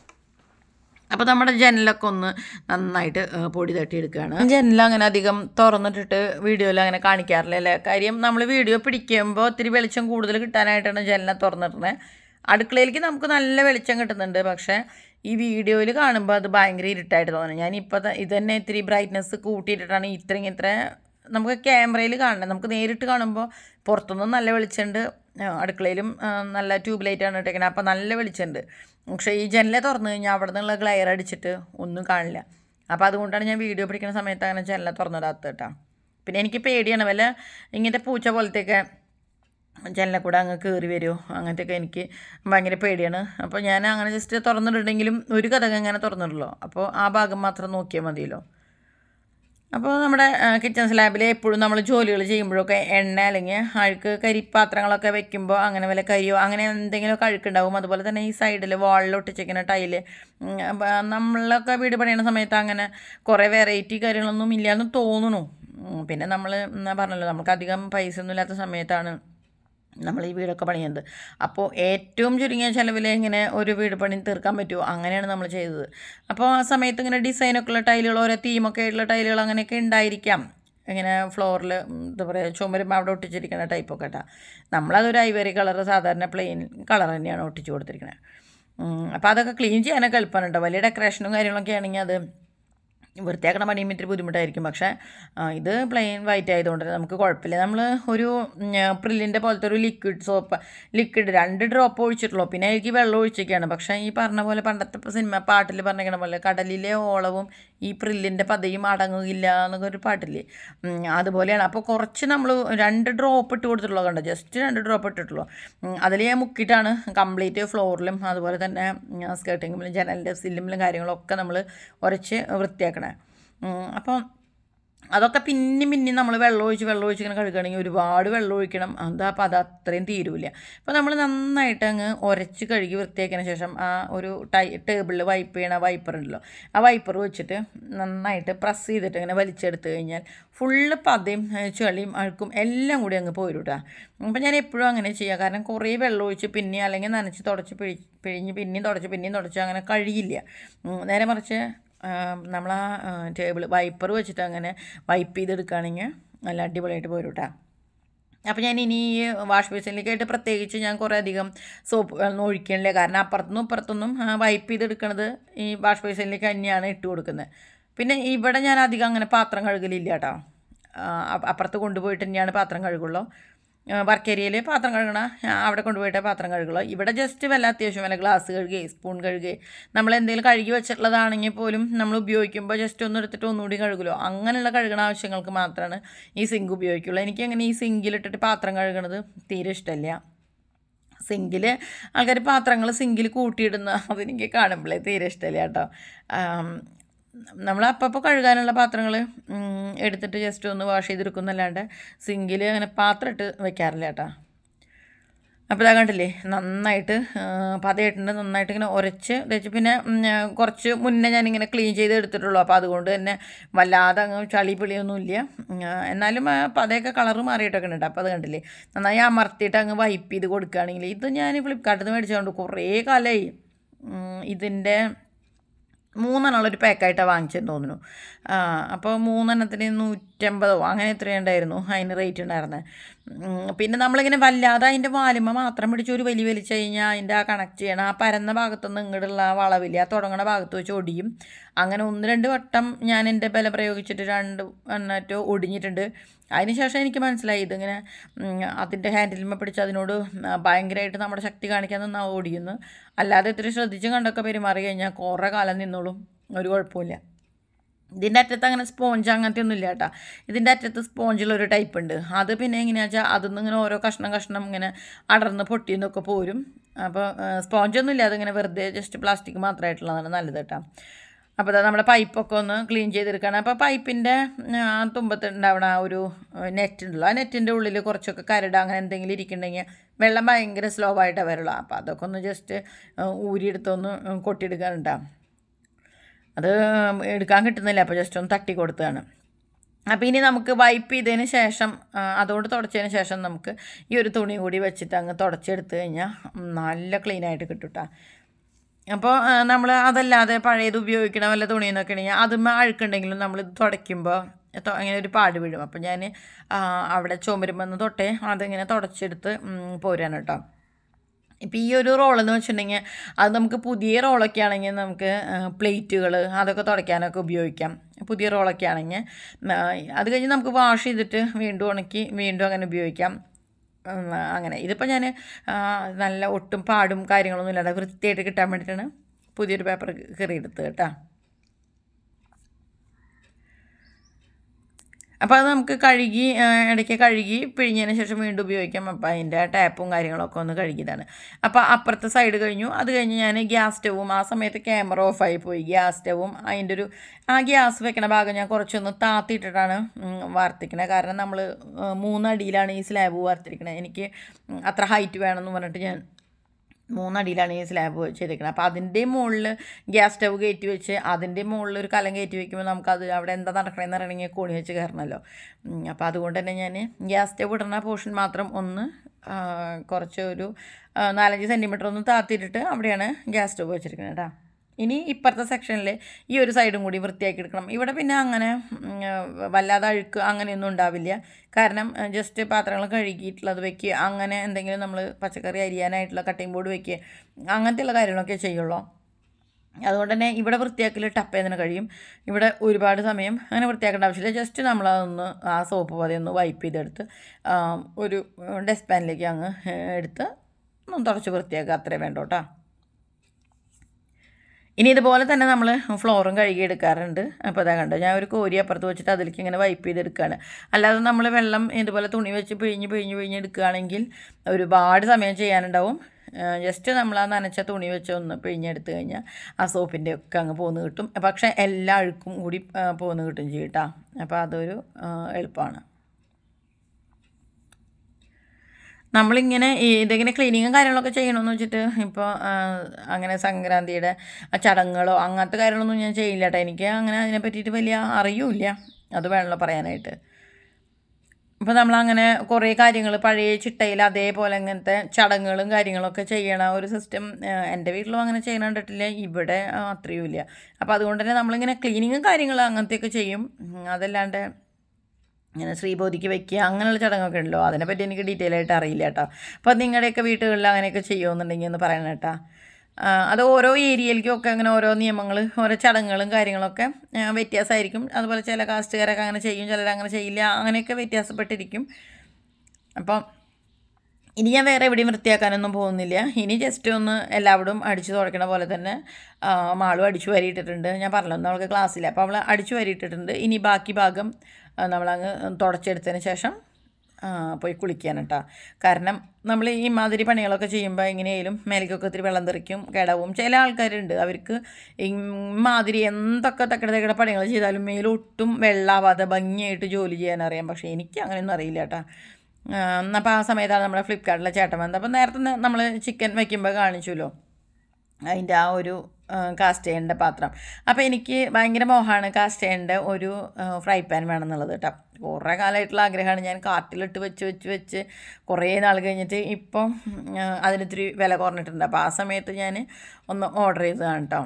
അപ്പോൾ നമ്മുടെ ജനലൊക്കെ ഒന്ന് നന്നായിട്ട് പൊടി തട്ടിയെടുക്കുകയാണ്. ജനൽ അങ്ങനെ അധികം തുറന്നിട്ടിട്ട് വീഡിയോയിൽ അങ്ങനെ കാണിക്കാറില്ല അല്ലേ. കാര്യം നമ്മൾ വീഡിയോ പിടിക്കുമ്പോൾ ഒത്തിരി വെളിച്ചം കൂടുതൽ കിട്ടാനായിട്ടാണ് ജനലിനെ തുറന്നിട്ടുന്നത്. അടുക്കളയിലേക്ക് നമുക്ക് നല്ല വെളിച്ചം കിട്ടുന്നുണ്ട്, പക്ഷേ ഈ വീഡിയോയിൽ കാണുമ്പോൾ അത് ഭയങ്കര ഇരുട്ടായിട്ട് തോന്നുന്നു. ഞാനിപ്പോൾ ഇത് തന്നെ ഇത്തിരി ബ്രൈറ്റ്നസ് കൂട്ടിയിട്ടിട്ടാണ് ഇത്രയും ഇത്ര നമുക്ക് ക്യാമറയിൽ കാണണം. നമുക്ക് നേരിട്ട് കാണുമ്പോൾ പുറത്തുനിന്നും നല്ല വെളിച്ചമുണ്ട്, അടുക്കളയിലും നല്ല ട്യൂബ് ലൈറ്റാണ് ഇട്ടേക്കുന്നത്, അപ്പോൾ നല്ല വെളിച്ചമുണ്ട്. പക്ഷേ ഈ ജനലെ തുറന്നു കഴിഞ്ഞാൽ അവിടെ നിന്നുള്ള ഗ്ലെയർ അടിച്ചിട്ട് ഒന്നും കാണില്ല. അപ്പോൾ അതുകൊണ്ടാണ് ഞാൻ വീഡിയോ പിടിക്കുന്ന സമയത്ത് അങ്ങനെ ജനലെ തുറന്നിടാത്തത് കേട്ടോ. പിന്നെ എനിക്ക് പേടിയാണ്, വല്ല ഇങ്ങനത്തെ പൂച്ച പോലത്തെയൊക്കെ ജനലിൽ കൂടെ അങ്ങ് കയറി വരുമോ അങ്ങനത്തെയൊക്കെ എനിക്ക് ഭയങ്കര പേടിയാണ്. അപ്പോൾ ഞാൻ അങ്ങനെ ജസ്റ്റ് തുറന്നിട്ടുണ്ടെങ്കിലും ഒരു കഥക് അങ്ങനെ തുറന്നിടുള്ളൂ, അപ്പോൾ ആ ഭാഗം മാത്രം നോക്കിയാൽ മതിയല്ലോ. അപ്പോൾ നമ്മുടെ കിച്ചൺ സ്ലാബിൽ എപ്പോഴും നമ്മൾ ജോലികൾ ചെയ്യുമ്പോഴൊക്കെ എണ്ണ അല്ലെങ്കിൽ അഴുക്ക് കരിപ്പാത്രങ്ങളൊക്കെ വെക്കുമ്പോൾ അങ്ങനെ വല്ല കരിയോ അങ്ങനെ എന്തെങ്കിലുമൊക്കെ അഴുക്കുണ്ടാവും. അതുപോലെ തന്നെ ഈ സൈഡിൽ വാളിൽ ഒട്ടിച്ചിരിക്കുന്ന ടൈല് നമ്മളൊക്കെ വീട് പണിയുന്ന സമയത്ത് അങ്ങനെ കുറേ വെറൈറ്റി കാര്യങ്ങളൊന്നും ഇല്ലയെന്ന് തോന്നുന്നു. പിന്നെ നമ്മൾ എന്നാ പറഞ്ഞല്ലോ, നമുക്ക് അധികം പൈസ ഒന്നും ഇല്ലാത്ത സമയത്താണ് നമ്മൾ ഈ വീടൊക്കെ പണിയുന്നത്. അപ്പോൾ ഏറ്റവും ചുരുങ്ങിയ ചിലവിൽ ഇങ്ങനെ ഒരു വീട് പണി തീർക്കാൻ പറ്റുമോ അങ്ങനെയാണ് നമ്മൾ ചെയ്തത്. അപ്പോൾ ആ സമയത്ത് ഇങ്ങനെ ഡിസൈനൊക്കെ ഉള്ള ടൈലുകൾ, ഓരോ തീമൊക്കെ ആയിട്ടുള്ള ടൈലുകൾ അങ്ങനെയൊക്കെ ഉണ്ടായിരിക്കാം. ഇങ്ങനെ ഫ്ലോറിൽ എന്താ പറയുക ചുമരുമ്പോൾ അവിടെ ഒട്ടിച്ചിരിക്കുന്ന ടൈപ്പൊക്കെ കേട്ടോ. നമ്മളതൊരു ഐവറി കളർ സാധാരണ പ്ലെയിൻ കളർ തന്നെയാണ് ഒട്ടിച്ച് കൊടുത്തിരിക്കുന്നത്. അപ്പോൾ അതൊക്കെ ക്ലീൻ ചെയ്യാനൊക്കെ എളുപ്പമുണ്ട്. വലിയ ഡെക്കറേഷനും കാര്യങ്ങളൊക്കെ ആണെങ്കിൽ അത് വൃത്തിയാക്കണ പണിയും ഇത്തിരി ബുദ്ധിമുട്ടായിരിക്കും. പക്ഷേ ഇത് പ്ലെയിൻ വൈറ്റ് ആയതുകൊണ്ട് നമുക്ക് കുഴപ്പമില്ല. നമ്മൾ ഒരു പ്രില്ലിൻ്റെ പോലത്തെ ഒരു ലിക്വിഡ് സോപ്പ് ലിക്വിഡ് രണ്ട് ഡ്രോപ്പ് ഒഴിച്ചിട്ടുള്ളൂ, പിന്നെ എനിക്ക് വെള്ളം ഒഴിച്ചൊക്കെയാണ്. പക്ഷേ ഈ പറഞ്ഞ പോലെ പണ്ടത്തെ സിനിമ പാട്ടിൽ പറഞ്ഞിരിക്കണ പോലെ കടലിലെ ഓളവും ഈ പ്രില്ലിൻ്റെ പതയും അടങ്ങുകയില്ല എന്നൊക്കെ ഒരു പാട്ടില്ലേ, അതുപോലെയാണ്. അപ്പോൾ കുറച്ച് നമ്മൾ രണ്ട് ഡ്രോപ്പ് ഇട്ട് കൊടുത്തിട്ടുള്ളൂ, കണ്ടോ, ജസ്റ്റ് രണ്ട് ഡ്രോപ്പ് ഇട്ടിട്ടുള്ളൂ. അതിൽ ഞാൻ മുക്കിയിട്ടാണ് കംപ്ലീറ്റ് ഫ്ലോറിലും അതുപോലെ തന്നെ സ്കേർട്ടിങ്ങിലും ജനലിൻ്റെ സില്ലിലും കാര്യങ്ങളൊക്കെ നമ്മൾ ഉരച്ച് വൃത്തിയാക്കണം. അപ്പം അതൊക്കെ പിന്നെയും പിന്നെയും നമ്മൾ വെള്ളം ഒഴിച്ച് വെള്ളം ഒഴിച്ച് ഇങ്ങനെ കഴുകുകയാണെങ്കിൽ ഒരുപാട് വെള്ളം ഒഴിക്കണം. എന്താ അപ്പോൾ അത് അത്രയും തീരൂല. അപ്പോൾ നമ്മൾ നന്നായിട്ട് അങ്ങ് ഉരച്ച് കഴുകി വൃത്തിയാക്കിയതിന് ശേഷം ആ ഒരു ടൈ ടേബിളിൽ വൈപ്പ് ചെയ്യണ വൈപ്പർ ഉണ്ടല്ലോ, ആ വൈപ്പർ വെച്ചിട്ട് നന്നായിട്ട് പ്രസ് ചെയ്തിട്ട് ഇങ്ങനെ വലിച്ചെടുത്ത് കഴിഞ്ഞാൽ ഫുള്ള് പതയും ചെളിയും അഴുക്കും എല്ലാം കൂടി അങ്ങ് പോരും കേട്ടോ. അപ്പോൾ ഞാൻ എപ്പോഴും അങ്ങനെ ചെയ്യുക. കാരണം കുറേ വെള്ളം ഒഴിച്ച് പിന്നെ അല്ലെങ്കിൽ നനച്ച് തുടച്ച് പിഴി പിഴിഞ്ഞ് പിന്നെയും തുടച്ച് പിന്നെയും തുടച്ച് അങ്ങനെ കഴിയില്ല. നേരെ മറിച്ച് നമ്മൾ ആ ടേബിൾ വൈപ്പർ വെച്ചിട്ട് അങ്ങനെ വൈപ്പ് ചെയ്തെടുക്കുകയാണെങ്കിൽ നല്ല അടിപൊളിയായിട്ട് പോരും കേട്ടോ. അപ്പോൾ ഞാൻ ഇനി ഈ വാഷ് ബേസിനിലേക്കായിട്ട് പ്രത്യേകിച്ച് ഞാൻ കുറേ അധികം സോപ്പ് ഒന്നും ഒഴിക്കണില്ല. കാരണം അപ്പുറത്തുനിന്നും ഇപ്പുറത്തൊന്നും വൈപ്പ് ചെയ്തെടുക്കണത് ഈ വാഷ് ബേസിനിലേക്ക് തന്നെയാണ് ഇട്ട് കൊടുക്കുന്നത്. പിന്നെ ഇവിടെ ഞാൻ അധികം അങ്ങനെ പാത്രം കഴുകലില്ല കേട്ടോ. അപ്പുറത്ത് കൊണ്ടുപോയിട്ട് തന്നെയാണ് പാത്രം കഴുകുള്ളൂ. വർക്ക് ഏരിയയിൽ പാത്രം കഴുകണ അവിടെ കൊണ്ടുപോയിട്ടേ പാത്രം കഴുകുള്ളൂ. ഇവിടെ ജസ്റ്റ് വല്ല അത്യാവശ്യം വല്ല ഗ്ലാസ് കഴുകുകയും സ്പൂൺ കഴുകുകയും നമ്മൾ എന്തെങ്കിലും കഴുകി വെച്ചിട്ടുള്ളതാണെങ്കിൽ പോലും നമ്മൾ ഉപയോഗിക്കുമ്പോൾ ജസ്റ്റ് ഒന്ന് എടുത്തിട്ട് ഒന്നുകൂടി കഴുകുമല്ലോ, അങ്ങനെയുള്ള കഴുകണ ആവശ്യങ്ങൾക്ക് മാത്രമാണ് ഈ സിങ്ക് ഉപയോഗിക്കുള്ളൂ. എനിക്കങ്ങനെ ഈ സിങ്കിലിട്ടിട്ട് പാത്രം കഴുകണത് തീരെ ഇഷ്ടമല്ല. സിങ്കിൽ ആൾക്കാർ പാത്രങ്ങൾ സിങ്കിൽ കൂട്ടിയിടുന്ന അതെനിക്ക് കാണുമ്പോഴേ തീരെ ഇഷ്ടമല്ല കേട്ടോ. നമ്മൾ അപ്പോൾ കഴുകാനുള്ള പാത്രങ്ങൾ എടുത്തിട്ട് ജസ്റ്റ് ഒന്ന് വാഷ് ചെയ്തെടുക്കുന്നല്ലാണ്ട് സിങ്കിൽ അങ്ങനെ പാത്രം ഇട്ട് വെക്കാറില്ല കേട്ടോ. അപ്പോൾ ഇതാ കണ്ടില്ലേ, നന്നായിട്ട് പതയായിട്ടുണ്ട്. നന്നായിട്ട് ഇങ്ങനെ ഉരച്ച് തേച്ച് പിന്നെ കുറച്ച് മുന്നേ ഞാനിങ്ങനെ ക്ലീൻ ചെയ്ത് എടുത്തിട്ടുള്ളൂ. അപ്പോൾ അതുകൊണ്ട് തന്നെ വല്ലാതെ അങ്ങ് ചളി പിളിയൊന്നും ഇല്ല. എന്നാലും പതയൊക്കെ കളറ് മാറിയിട്ടൊക്കെ ഉണ്ട്. അപ്പോൾ അത് കണ്ടില്ലേ, നന്നായി അമർത്തിയിട്ട് അങ്ങ് വൈപ്പ് ചെയ്ത് കൊടുക്കുകയാണെങ്കിൽ, ഇത് ഞാൻ ഫ്ലിപ്കാർട്ടിൽ നിന്ന് മേടിച്ചുകൊണ്ട് കുറേ കാലമായി. ഇതിൻ്റെ മൂന്നെണ്ണമുള്ളൊരു പാക്കായിട്ടാണ് വാങ്ങിച്ചെന്ന് തോന്നുന്നു. അപ്പോൾ മൂന്നെണ്ണത്തിന് നൂറ്റമ്പതോ അങ്ങനെ എത്രയുണ്ടായിരുന്നു അതിന് റേറ്റ് ഉണ്ടായിരുന്നത്. പിന്നെ നമ്മളിങ്ങനെ വല്ലാതെ അതിൻ്റെ വാലുമ മാത്രം പിടിച്ച് ഒരു വലി വലിച്ച് കഴിഞ്ഞാൽ അതിൻ്റെ ആ കണക്ട് ചെയ്യണം ആ പരന്ന ഭാഗത്തുനിന്ന് ഇങ്ങോട്ടുള്ള വളവില്ല, ആ തുടങ്ങണ ഭാഗത്ത് വെച്ച് ഒടിയും. അങ്ങനെ ഒന്ന് രണ്ട് വട്ടം ഞാൻ എൻ്റെ ബലം പ്രയോഗിച്ചിട്ട് രണ്ട് എണ്ണറ്റോ ഒടിഞ്ഞിട്ടുണ്ട്. അതിനുശേഷം എനിക്ക് മനസ്സിലായി ഇതിങ്ങനെ അതിൻ്റെ ഹാൻഡിലുമ്മ പിടിച്ച് അതിനോട് ഭയങ്കരമായിട്ട് നമ്മുടെ ശക്തി കാണിക്കാൻ നിന്ന് ഓടിയുന്നു. അല്ലാതെ ഇത്തിരി ശ്രദ്ധിച്ച് കണ്ടൊക്കെ പെരുമാറി കഴിഞ്ഞാൽ കുറേ കാലം നിന്നോളും, ഒരു കുഴപ്പമില്ല. ഇതിൻ്റെ അറ്റത്ത് അങ്ങനെ സ്പോഞ്ച് അങ്ങനത്തെ ഒന്നും ഇല്ല കേട്ടോ. ഇതിൻ്റെ അറ്റത്ത് സ്പോഞ്ചുള്ളൊരു ടൈപ്പ് ഉണ്ട്. അത് പിന്നെ എങ്ങനെയാണെന്ന് വെച്ചാൽ അതിൽ നിന്ന് ഇങ്ങനെ ഓരോ കഷ്ണം കഷ്ണം ഇങ്ങനെ അടർന്ന് പൊട്ടിയെന്നൊക്കെ പോരും. അപ്പോൾ സ്പോഞ്ചൊന്നും ഇല്ല, അതിങ്ങനെ വെറുതെ ജസ്റ്റ് പ്ലാസ്റ്റിക് മാത്രമായിട്ടുള്ളതാണ് നല്ലത് കേട്ടോ. അപ്പോൾ അതാ നമ്മുടെ പൈപ്പൊക്കെ ഒന്ന് ക്ലീൻ ചെയ്തെടുക്കണം. അപ്പോൾ പൈപ്പിൻ്റെ തുമ്പത്തുണ്ടാവണ ഒരു നെറ്റ് ഉണ്ടല്ലോ, ആ നെറ്റിൻ്റെ ഉള്ളിൽ കുറച്ചൊക്കെ കരട് അങ്ങനെ എന്തെങ്കിലും ഇരിക്കുന്നുണ്ടെങ്കിൽ വെള്ളം ഭയങ്കര സ്ലോ ആയിട്ടാണ് വരുള്ളൂ. അപ്പോൾ അതൊക്കെ ഒന്ന് ജസ്റ്റ് ഊരിയെടുത്തൊന്ന് കൊട്ടിയെടുക്കാനുണ്ടാവും. അത് എടുക്കാൻ കിട്ടുന്നില്ല, അപ്പോൾ ജസ്റ്റ് ഒന്ന് തട്ടി കൊടുത്തതാണ്. അപ്പോൾ ഇനി നമുക്ക് വൈപ്പ് ചെയ്തതിന് ശേഷം അതുകൊണ്ട് തുടച്ചതിന് ശേഷം നമുക്ക് ഈ ഒരു തുണി കൂടി വെച്ചിട്ട് അങ്ങ് തുടച്ചെടുത്ത് കഴിഞ്ഞാൽ നല്ല ക്ലീനായിട്ട് കിട്ടും കേട്ടോ. അപ്പോൾ നമ്മൾ അതല്ലാതെ പഴയത് ഉപയോഗിക്കണ വല്ല തുണിയെന്നൊക്കെ ഉണ്ടെങ്കിൽ അതും അഴുക്കുണ്ടെങ്കിലും നമ്മൾ തുടയ്ക്കുമ്പോൾ അങ്ങനെ ഒരു പാട് വീഴും. അപ്പോൾ ഞാൻ അവിടെ ചുമരുമെന്ന് തൊട്ടേ അതിങ്ങനെ തുടച്ചെടുത്ത് പോരാണ് കേട്ടോ. ഇപ്പം ഈ ഒരു റോളെന്ന് വെച്ചിട്ടുണ്ടെങ്കിൽ അത് നമുക്ക് പുതിയ റോളൊക്കെ ആണെങ്കിൽ നമുക്ക് പ്ലേറ്റുകൾ അതൊക്കെ തുടയ്ക്കാനൊക്കെ ഉപയോഗിക്കാം. പുതിയ റോളൊക്കെ ആണെങ്കിൽ അത് കഴിഞ്ഞ് നമുക്ക് വാഷ് ചെയ്തിട്ട് വീണ്ടും ഉണക്കി വീണ്ടും അങ്ങനെ ഉപയോഗിക്കാം. അങ്ങനെ ഇതിപ്പോൾ ഞാൻ നല്ല ഒട്ടും പാടും കാര്യങ്ങളൊന്നും ഇല്ലാതെ വൃത്തിയായിട്ട് കിട്ടാൻ വേണ്ടിയിട്ടാണ് പുതിയൊരു പേപ്പർ കീറിയെടുത്തത് കേട്ടോ. അപ്പോൾ അത് നമുക്ക് കഴുകി ഇടയ്ക്ക് കഴുകി പിഴിഞ്ഞതിന് ശേഷം വീണ്ടും ഉപയോഗിക്കാം. അപ്പോൾ അതിൻ്റെ ടാപ്പും കാര്യങ്ങളൊക്കെ ഒന്ന് കഴുകിയതാണ്. അപ്പോൾ അപ്പുറത്തെ സൈഡ് കഴിഞ്ഞു. അത് കഴിഞ്ഞ് ഞാൻ ഗ്യാസ് സ്റ്റവും ആ സമയത്ത് ക്യാമറ ഓഫായി പോയി. ഗ്യാസ് സ്റ്റവും അതിൻ്റെ ഒരു ആ ഗ്യാസ് വെക്കണ ഭാഗം ഞാൻ കുറച്ചൊന്ന് താത്തിയിട്ടിട്ടാണ് വാർത്തിക്കണത്. കാരണം നമ്മൾ മൂന്നടിയിലാണ് ഈ സ്ലാബ് വാർത്തിരിക്കണത്. എനിക്ക് അത്ര ഹൈറ്റ് വേണമെന്ന് പറഞ്ഞിട്ട് ഞാൻ മൂന്നടിയിലാണ് ഈ സ്ലാബ് ചെയ്തിരിക്കുന്നത്. അപ്പോൾ അതിൻ്റെ മുകളിൽ ഗ്യാസ് സ്റ്റവ് കയറ്റി വെച്ച് അതിൻ്റെ മുകളിൽ ഒരു കലം കയറ്റി വയ്ക്കുമ്പോൾ നമുക്കത് അവിടെ എന്താ നടക്കണമെന്ന് അറിയണമെങ്കിൽ കോണി വെച്ച് കയറണമല്ലോ. അപ്പോൾ അതുകൊണ്ട് തന്നെ ഞാൻ ഗ്യാസ് സ്റ്റവ് ഇടുന്ന പോർഷൻ മാത്രം ഒന്ന് കുറച്ച് ഒരു നാലഞ്ച് സെൻറ്റിമീറ്റർ ഒന്ന് താത്തിയിട്ടിട്ട് അവിടെയാണ് ഗ്യാസ് സ്റ്റവ് വെച്ചിരിക്കുന്നത് കേട്ടോ. ഇനി ഇപ്പുറത്തെ സെക്ഷനിൽ ഈ ഒരു സൈഡും കൂടി വൃത്തിയാക്കി എടുക്കണം. ഇവിടെ പിന്നെ അങ്ങനെ വല്ലാതെ അഴുക്ക് അങ്ങനെയൊന്നും ഉണ്ടാവില്ല. കാരണം ജസ്റ്റ് പാത്രങ്ങൾ കഴുകിയിട്ടുള്ളത് വെക്കുക, അങ്ങനെ എന്തെങ്കിലും നമ്മൾ പച്ചക്കറി അരിയാനായിട്ടുള്ള കട്ടിംഗ് ബോർഡ് വെക്കുക, അങ്ങനത്തെയുള്ള കാര്യങ്ങളൊക്കെ ചെയ്യുള്ളൂ. അതുകൊണ്ട് തന്നെ ഇവിടെ വൃത്തിയാക്കൽ ടപ്പേ തന്നെ കഴിയും. ഇവിടെ ഒരുപാട് സമയം അങ്ങനെ വൃത്തിയാക്കേണ്ട ആവശ്യമില്ല. ജസ്റ്റ് നമ്മളതൊന്ന് ആ സോപ്പ് പതയൊന്ന് വൈപ്പ് ചെയ്തെടുത്ത് ഒരു ഡസ്റ്റ് പാനിലേക്ക് അങ്ങ് എടുത്ത് ഒന്ന് തുടച്ച് വൃത്തിയാക്കുക, അത്രേ വേണ്ട കേട്ടോ. ഇനി ഇതുപോലെ തന്നെ നമ്മൾ ഫ്ലോറും കഴുകി എടുക്കാറുണ്ട്. അപ്പോൾ അതാ കണ്ടോ, ഞാൻ ഒരു കോരി അപ്പുറത്ത് വെച്ചിട്ട് അതിലേക്ക് ഇങ്ങനെ വൈപ്പ് ചെയ്തെടുക്കുകയാണ്. അല്ലാതെ നമ്മൾ വെള്ളം ഇതുപോലെ തുണി വെച്ച് പിഴിഞ്ഞ് പിഴിഞ്ഞ് പിഴിഞ്ഞ് എടുക്കുകയാണെങ്കിൽ ഒരുപാട് സമയം ചെയ്യാനുണ്ടാവും. ജസ്റ്റ് നമ്മൾ ആ നനച്ച തുണി വെച്ച് ഒന്ന് പിഴിഞ്ഞെടുത്ത് കഴിഞ്ഞാൽ ആ സോപ്പിൻ്റെ ഒക്കെ അങ്ങ് പോന്ന് കിട്ടും. പക്ഷേ എല്ലാ അഴുക്കും കൂടി പോന്ന് കിട്ടും ചെയ്യും കേട്ടോ. അപ്പോൾ അതൊരു എളുപ്പമാണ്. നമ്മളിങ്ങനെ ഇതിങ്ങനെ ക്ലീനിങ്ങും കാര്യങ്ങളൊക്കെ ചെയ്യണമെന്ന് വെച്ചിട്ട് ഇപ്പോൾ അങ്ങനെ സംക്രാന്തിയുടെ ചടങ്ങുകളോ അങ്ങനത്തെ കാര്യങ്ങളൊന്നും ഞാൻ ചെയ്യില്ല കേട്ടോ. എനിക്ക് അങ്ങനെ അതിനെ പറ്റിയിട്ട് വലിയ അറിയില്ല, അത് വേണമല്ലോ പറയാനായിട്ട്. അപ്പോൾ നമ്മളങ്ങനെ കുറേ കാര്യങ്ങൾ പഴയ ചിട്ടയിൽ അതേപോലെ അങ്ങനത്തെ ചടങ്ങുകളും കാര്യങ്ങളൊക്കെ ചെയ്യണ ഒരു സിസ്റ്റം എൻ്റെ വീട്ടിലും അങ്ങനെ ചെയ്യണ കണ്ടിട്ടില്ല, ഇവിടെ അത്രയും ഇല്ല. അപ്പോൾ അതുകൊണ്ട് തന്നെ നമ്മളിങ്ങനെ ക്ലീനിങ്ങും കാര്യങ്ങളും അങ്ങനത്തെയൊക്കെ ചെയ്യും. അതല്ലാണ്ട് ഇങ്ങനെ ശ്രീബോധിക്ക് വയ്ക്കുക അങ്ങനെയുള്ള ചടങ്ങൊക്കെ ഉണ്ടല്ലോ, അതിനെപ്പറ്റി എനിക്ക് ഡീറ്റെയിൽ ആയിട്ട് അറിയില്ല കേട്ടോ. അപ്പോൾ നിങ്ങളുടെയൊക്കെ വീട്ടുകളിൽ അങ്ങനെയൊക്കെ ചെയ്യുമെന്നുണ്ടെങ്കിൽ ഒന്ന് പറയണം കേട്ടോ. അത് ഓരോ ഏരിയയിലേക്കൊക്കെ അങ്ങനെ ഓരോ നിയമങ്ങൾ, ഓരോ ചടങ്ങുകളും കാര്യങ്ങളൊക്കെ വ്യത്യാസമായിരിക്കും. അതുപോലെ ചില കാസ്റ്റുകാരൊക്കെ അങ്ങനെ ചെയ്യും, ചിലരങ്ങനെ ചെയ്യില്ല, അങ്ങനെയൊക്കെ വ്യത്യാസപ്പെട്ടിരിക്കും. അപ്പം ഇനി ഞാൻ വേറെ എവിടെയും വൃത്തിയാക്കാനൊന്നും പോകുന്നില്ല. ഇനി ജസ്റ്റ് ഒന്ന് എല്ലാവരും അടിച്ചു തുടയ്ക്കണ പോലെ തന്നെ മാളും അടിച്ചു വരിയിട്ടിട്ടുണ്ട്. ഞാൻ പറഞ്ഞല്ലോ നമ്മൾക്ക് ക്ലാസ്സില്ല, അപ്പോൾ അവൾ അടിച്ചു വരിയിട്ടിട്ടുണ്ട്. ഇനി ബാക്കി ഭാഗം നമ്മളങ്ങ് തുടച്ചെടുത്തതിന് ശേഷം പോയി കുളിക്കാൻ കേട്ടോ. കാരണം നമ്മൾ ഈ മാതിരി പണികളൊക്കെ ചെയ്യുമ്പോൾ എങ്ങനെയായാലും മേലേക്കൊക്കെ ഒത്തിരി വെള്ളം തെറിക്കും, കിടവും. ചില ആൾക്കാരുണ്ട് അവർക്ക് ഈ മാതിരി എന്തൊക്കെ തക്കട തക്കട പണികൾ ചെയ്താലും മേലൊട്ടും വെള്ളാവാതെ ഭംഗിയായിട്ട് ജോലി ചെയ്യാനറിയാം. പക്ഷേ എനിക്ക് അങ്ങനെയൊന്നും അറിയില്ല കേട്ടോ. അപ്പോൾ ആ സമയത്താണ് നമ്മുടെ ഫ്ലിപ്കാർട്ടിലെ ചേട്ടൻ വന്നത്. അപ്പോൾ നേരത്തെ നമ്മൾ ചിക്കൻ വയ്ക്കുമ്പോൾ കാണിച്ചുല്ലോ അതിൻ്റെ ആ ഒരു കാസ്റ്റ് ചെയ്യേണ്ട പാത്രം. അപ്പോൾ എനിക്ക് ഭയങ്കര മോഹമാണ് കാസ്റ്റ് ചെയ്യേണ്ട ഒരു ഫ്രൈ പാൻ വേണമെന്നുള്ളത് കേട്ടോ. കുറേ കാലമായിട്ടുള്ള ആഗ്രഹമാണ്. ഞാൻ കാർട്ടിലിട്ട് വെച്ച് വെച്ച് വെച്ച് കുറേ നാൾ കഴിഞ്ഞിട്ട് ഇപ്പം അതിനിത്തിരി വില കുറഞ്ഞിട്ടുണ്ട്. അപ്പോൾ ആ സമയത്ത് ഞാൻ ഒന്ന് ഓർഡർ ചെയ്തതാണ് കേട്ടോ.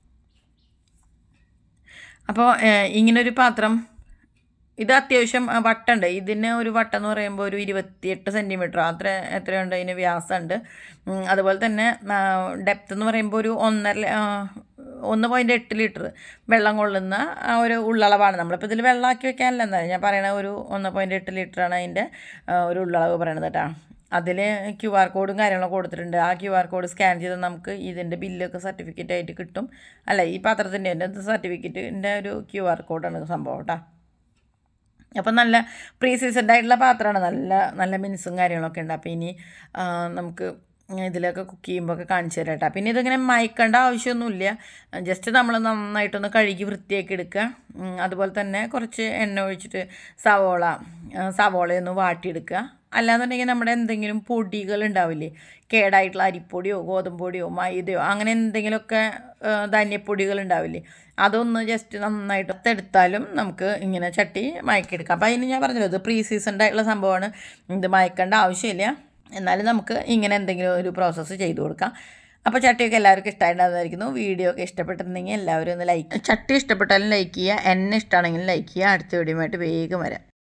അപ്പോൾ ഇങ്ങനൊരു പാത്രം, ഇത് അത്യാവശ്യം വട്ടുണ്ട്. ഇതിന് ഒരു വട്ടം എന്ന് പറയുമ്പോൾ ഒരു ഇരുപത്തിയെട്ട് സെൻറ്റിമീറ്റർ അത്ര എത്രയുണ്ട് ഇതിന് വ്യാസമുണ്ട്. അതുപോലെ തന്നെ ഡെപ്ത് എന്ന് പറയുമ്പോൾ ഒരു ഒന്നര ഒന്ന് പോയിൻറ്റ് എട്ട് ലിറ്റർ വെള്ളം കൊള്ളുന്ന ആ ഒരു ഉള്ളളവാണ്. നമ്മളിപ്പോൾ ഇതിൽ വെള്ളമാക്കി വെക്കാനല്ല, എന്തായാലും ഞാൻ പറയണ ഒരു ഒന്ന് പോയിൻറ്റ് എട്ട് ലിറ്ററാണ് അതിൻ്റെ ഒരു ഉള്ളളവ് പറയണത് കേട്ടോ. അതിൽ ക്യു ആർ കോഡും കാര്യങ്ങളൊക്കെ കൊടുത്തിട്ടുണ്ട്. ആ ക്യു ആർ കോഡ് സ്കാൻ ചെയ്ത് നമുക്ക് ഇതിൻ്റെ ബില്ലൊക്കെ സർട്ടിഫിക്കറ്റ് ആയിട്ട് കിട്ടും. അല്ല, ഈ പാത്രത്തിൻ്റെ എൻ്റെ സർട്ടിഫിക്കറ്റിൻ്റെ ഒരു ക്യു ആർ കോഡാണ് സംഭവം കേട്ടോ. അപ്പം നല്ല പ്രീ സീസൺഡ് ആയിട്ടുള്ള പാത്രമാണ്, നല്ല നല്ല മിനുസും കാര്യങ്ങളൊക്കെ ഉണ്ട്. അപ്പോൾ ഇനി നമുക്ക് ഇതിലൊക്കെ കുക്ക് ചെയ്യുമ്പോൾ ഒക്കെ കാണിച്ചു തരാം കേട്ടോ. പിന്നെ ഇതിങ്ങനെ മയക്കേണ്ട ആവശ്യമൊന്നുമില്ല, ജസ്റ്റ് നമ്മൾ നന്നായിട്ടൊന്ന് കഴുകി വൃത്തിയാക്കി എടുക്കുക. അതുപോലെ തന്നെ കുറച്ച് എണ്ണ ഒഴിച്ചിട്ട് സവോള സവോളയൊന്ന് വാട്ടിയെടുക്കുക. അല്ലാന്നുണ്ടെങ്കിൽ നമ്മുടെ എന്തെങ്കിലും പൊടികൾ ഉണ്ടാവില്ലേ, കേടായിട്ടുള്ള അരിപ്പൊടിയോ ഗോതമ്പ് പൊടിയോ മൈദയോ അങ്ങനെ എന്തെങ്കിലുമൊക്കെ ധാന്യപ്പൊടികൾ ഉണ്ടാവില്ലേ, അതൊന്ന് ജസ്റ്റ് നന്നായിട്ട് എടുത്താലും നമുക്ക് ഇങ്ങനെ ചട്ടി മയക്കെടുക്കാം. അപ്പോൾ അതിന് ഞാൻ പറഞ്ഞല്ലോ ഇത് പ്രീ സീസൺഡ് ആയിട്ടുള്ള സംഭവമാണ്, ഇത് മയക്കേണ്ട ആവശ്യമില്ല. എന്നാലും നമുക്ക് ഇങ്ങനെ എന്തെങ്കിലും ഒരു പ്രോസസ്സ് ചെയ്ത് കൊടുക്കാം. അപ്പോൾ ചട്ടിയൊക്കെ എല്ലാവർക്കും ഇഷ്ടമായിട്ടുണ്ടായിരിക്കുന്നു. വീഡിയോ ഒക്കെ ഇഷ്ടപ്പെട്ടിട്ടുണ്ടെങ്കിൽ എല്ലാവരും ഒന്ന് ലൈക്ക്, ചട്ടി ഇഷ്ടപ്പെട്ടാലും ലൈക്ക് ചെയ്യുക, എന്നെ ഇഷ്ടമാണെങ്കിലും ലൈക്ക് ചെയ്യുക. അടുത്ത വീഡിയോ ആയിട്ട് വേഗം വരാം.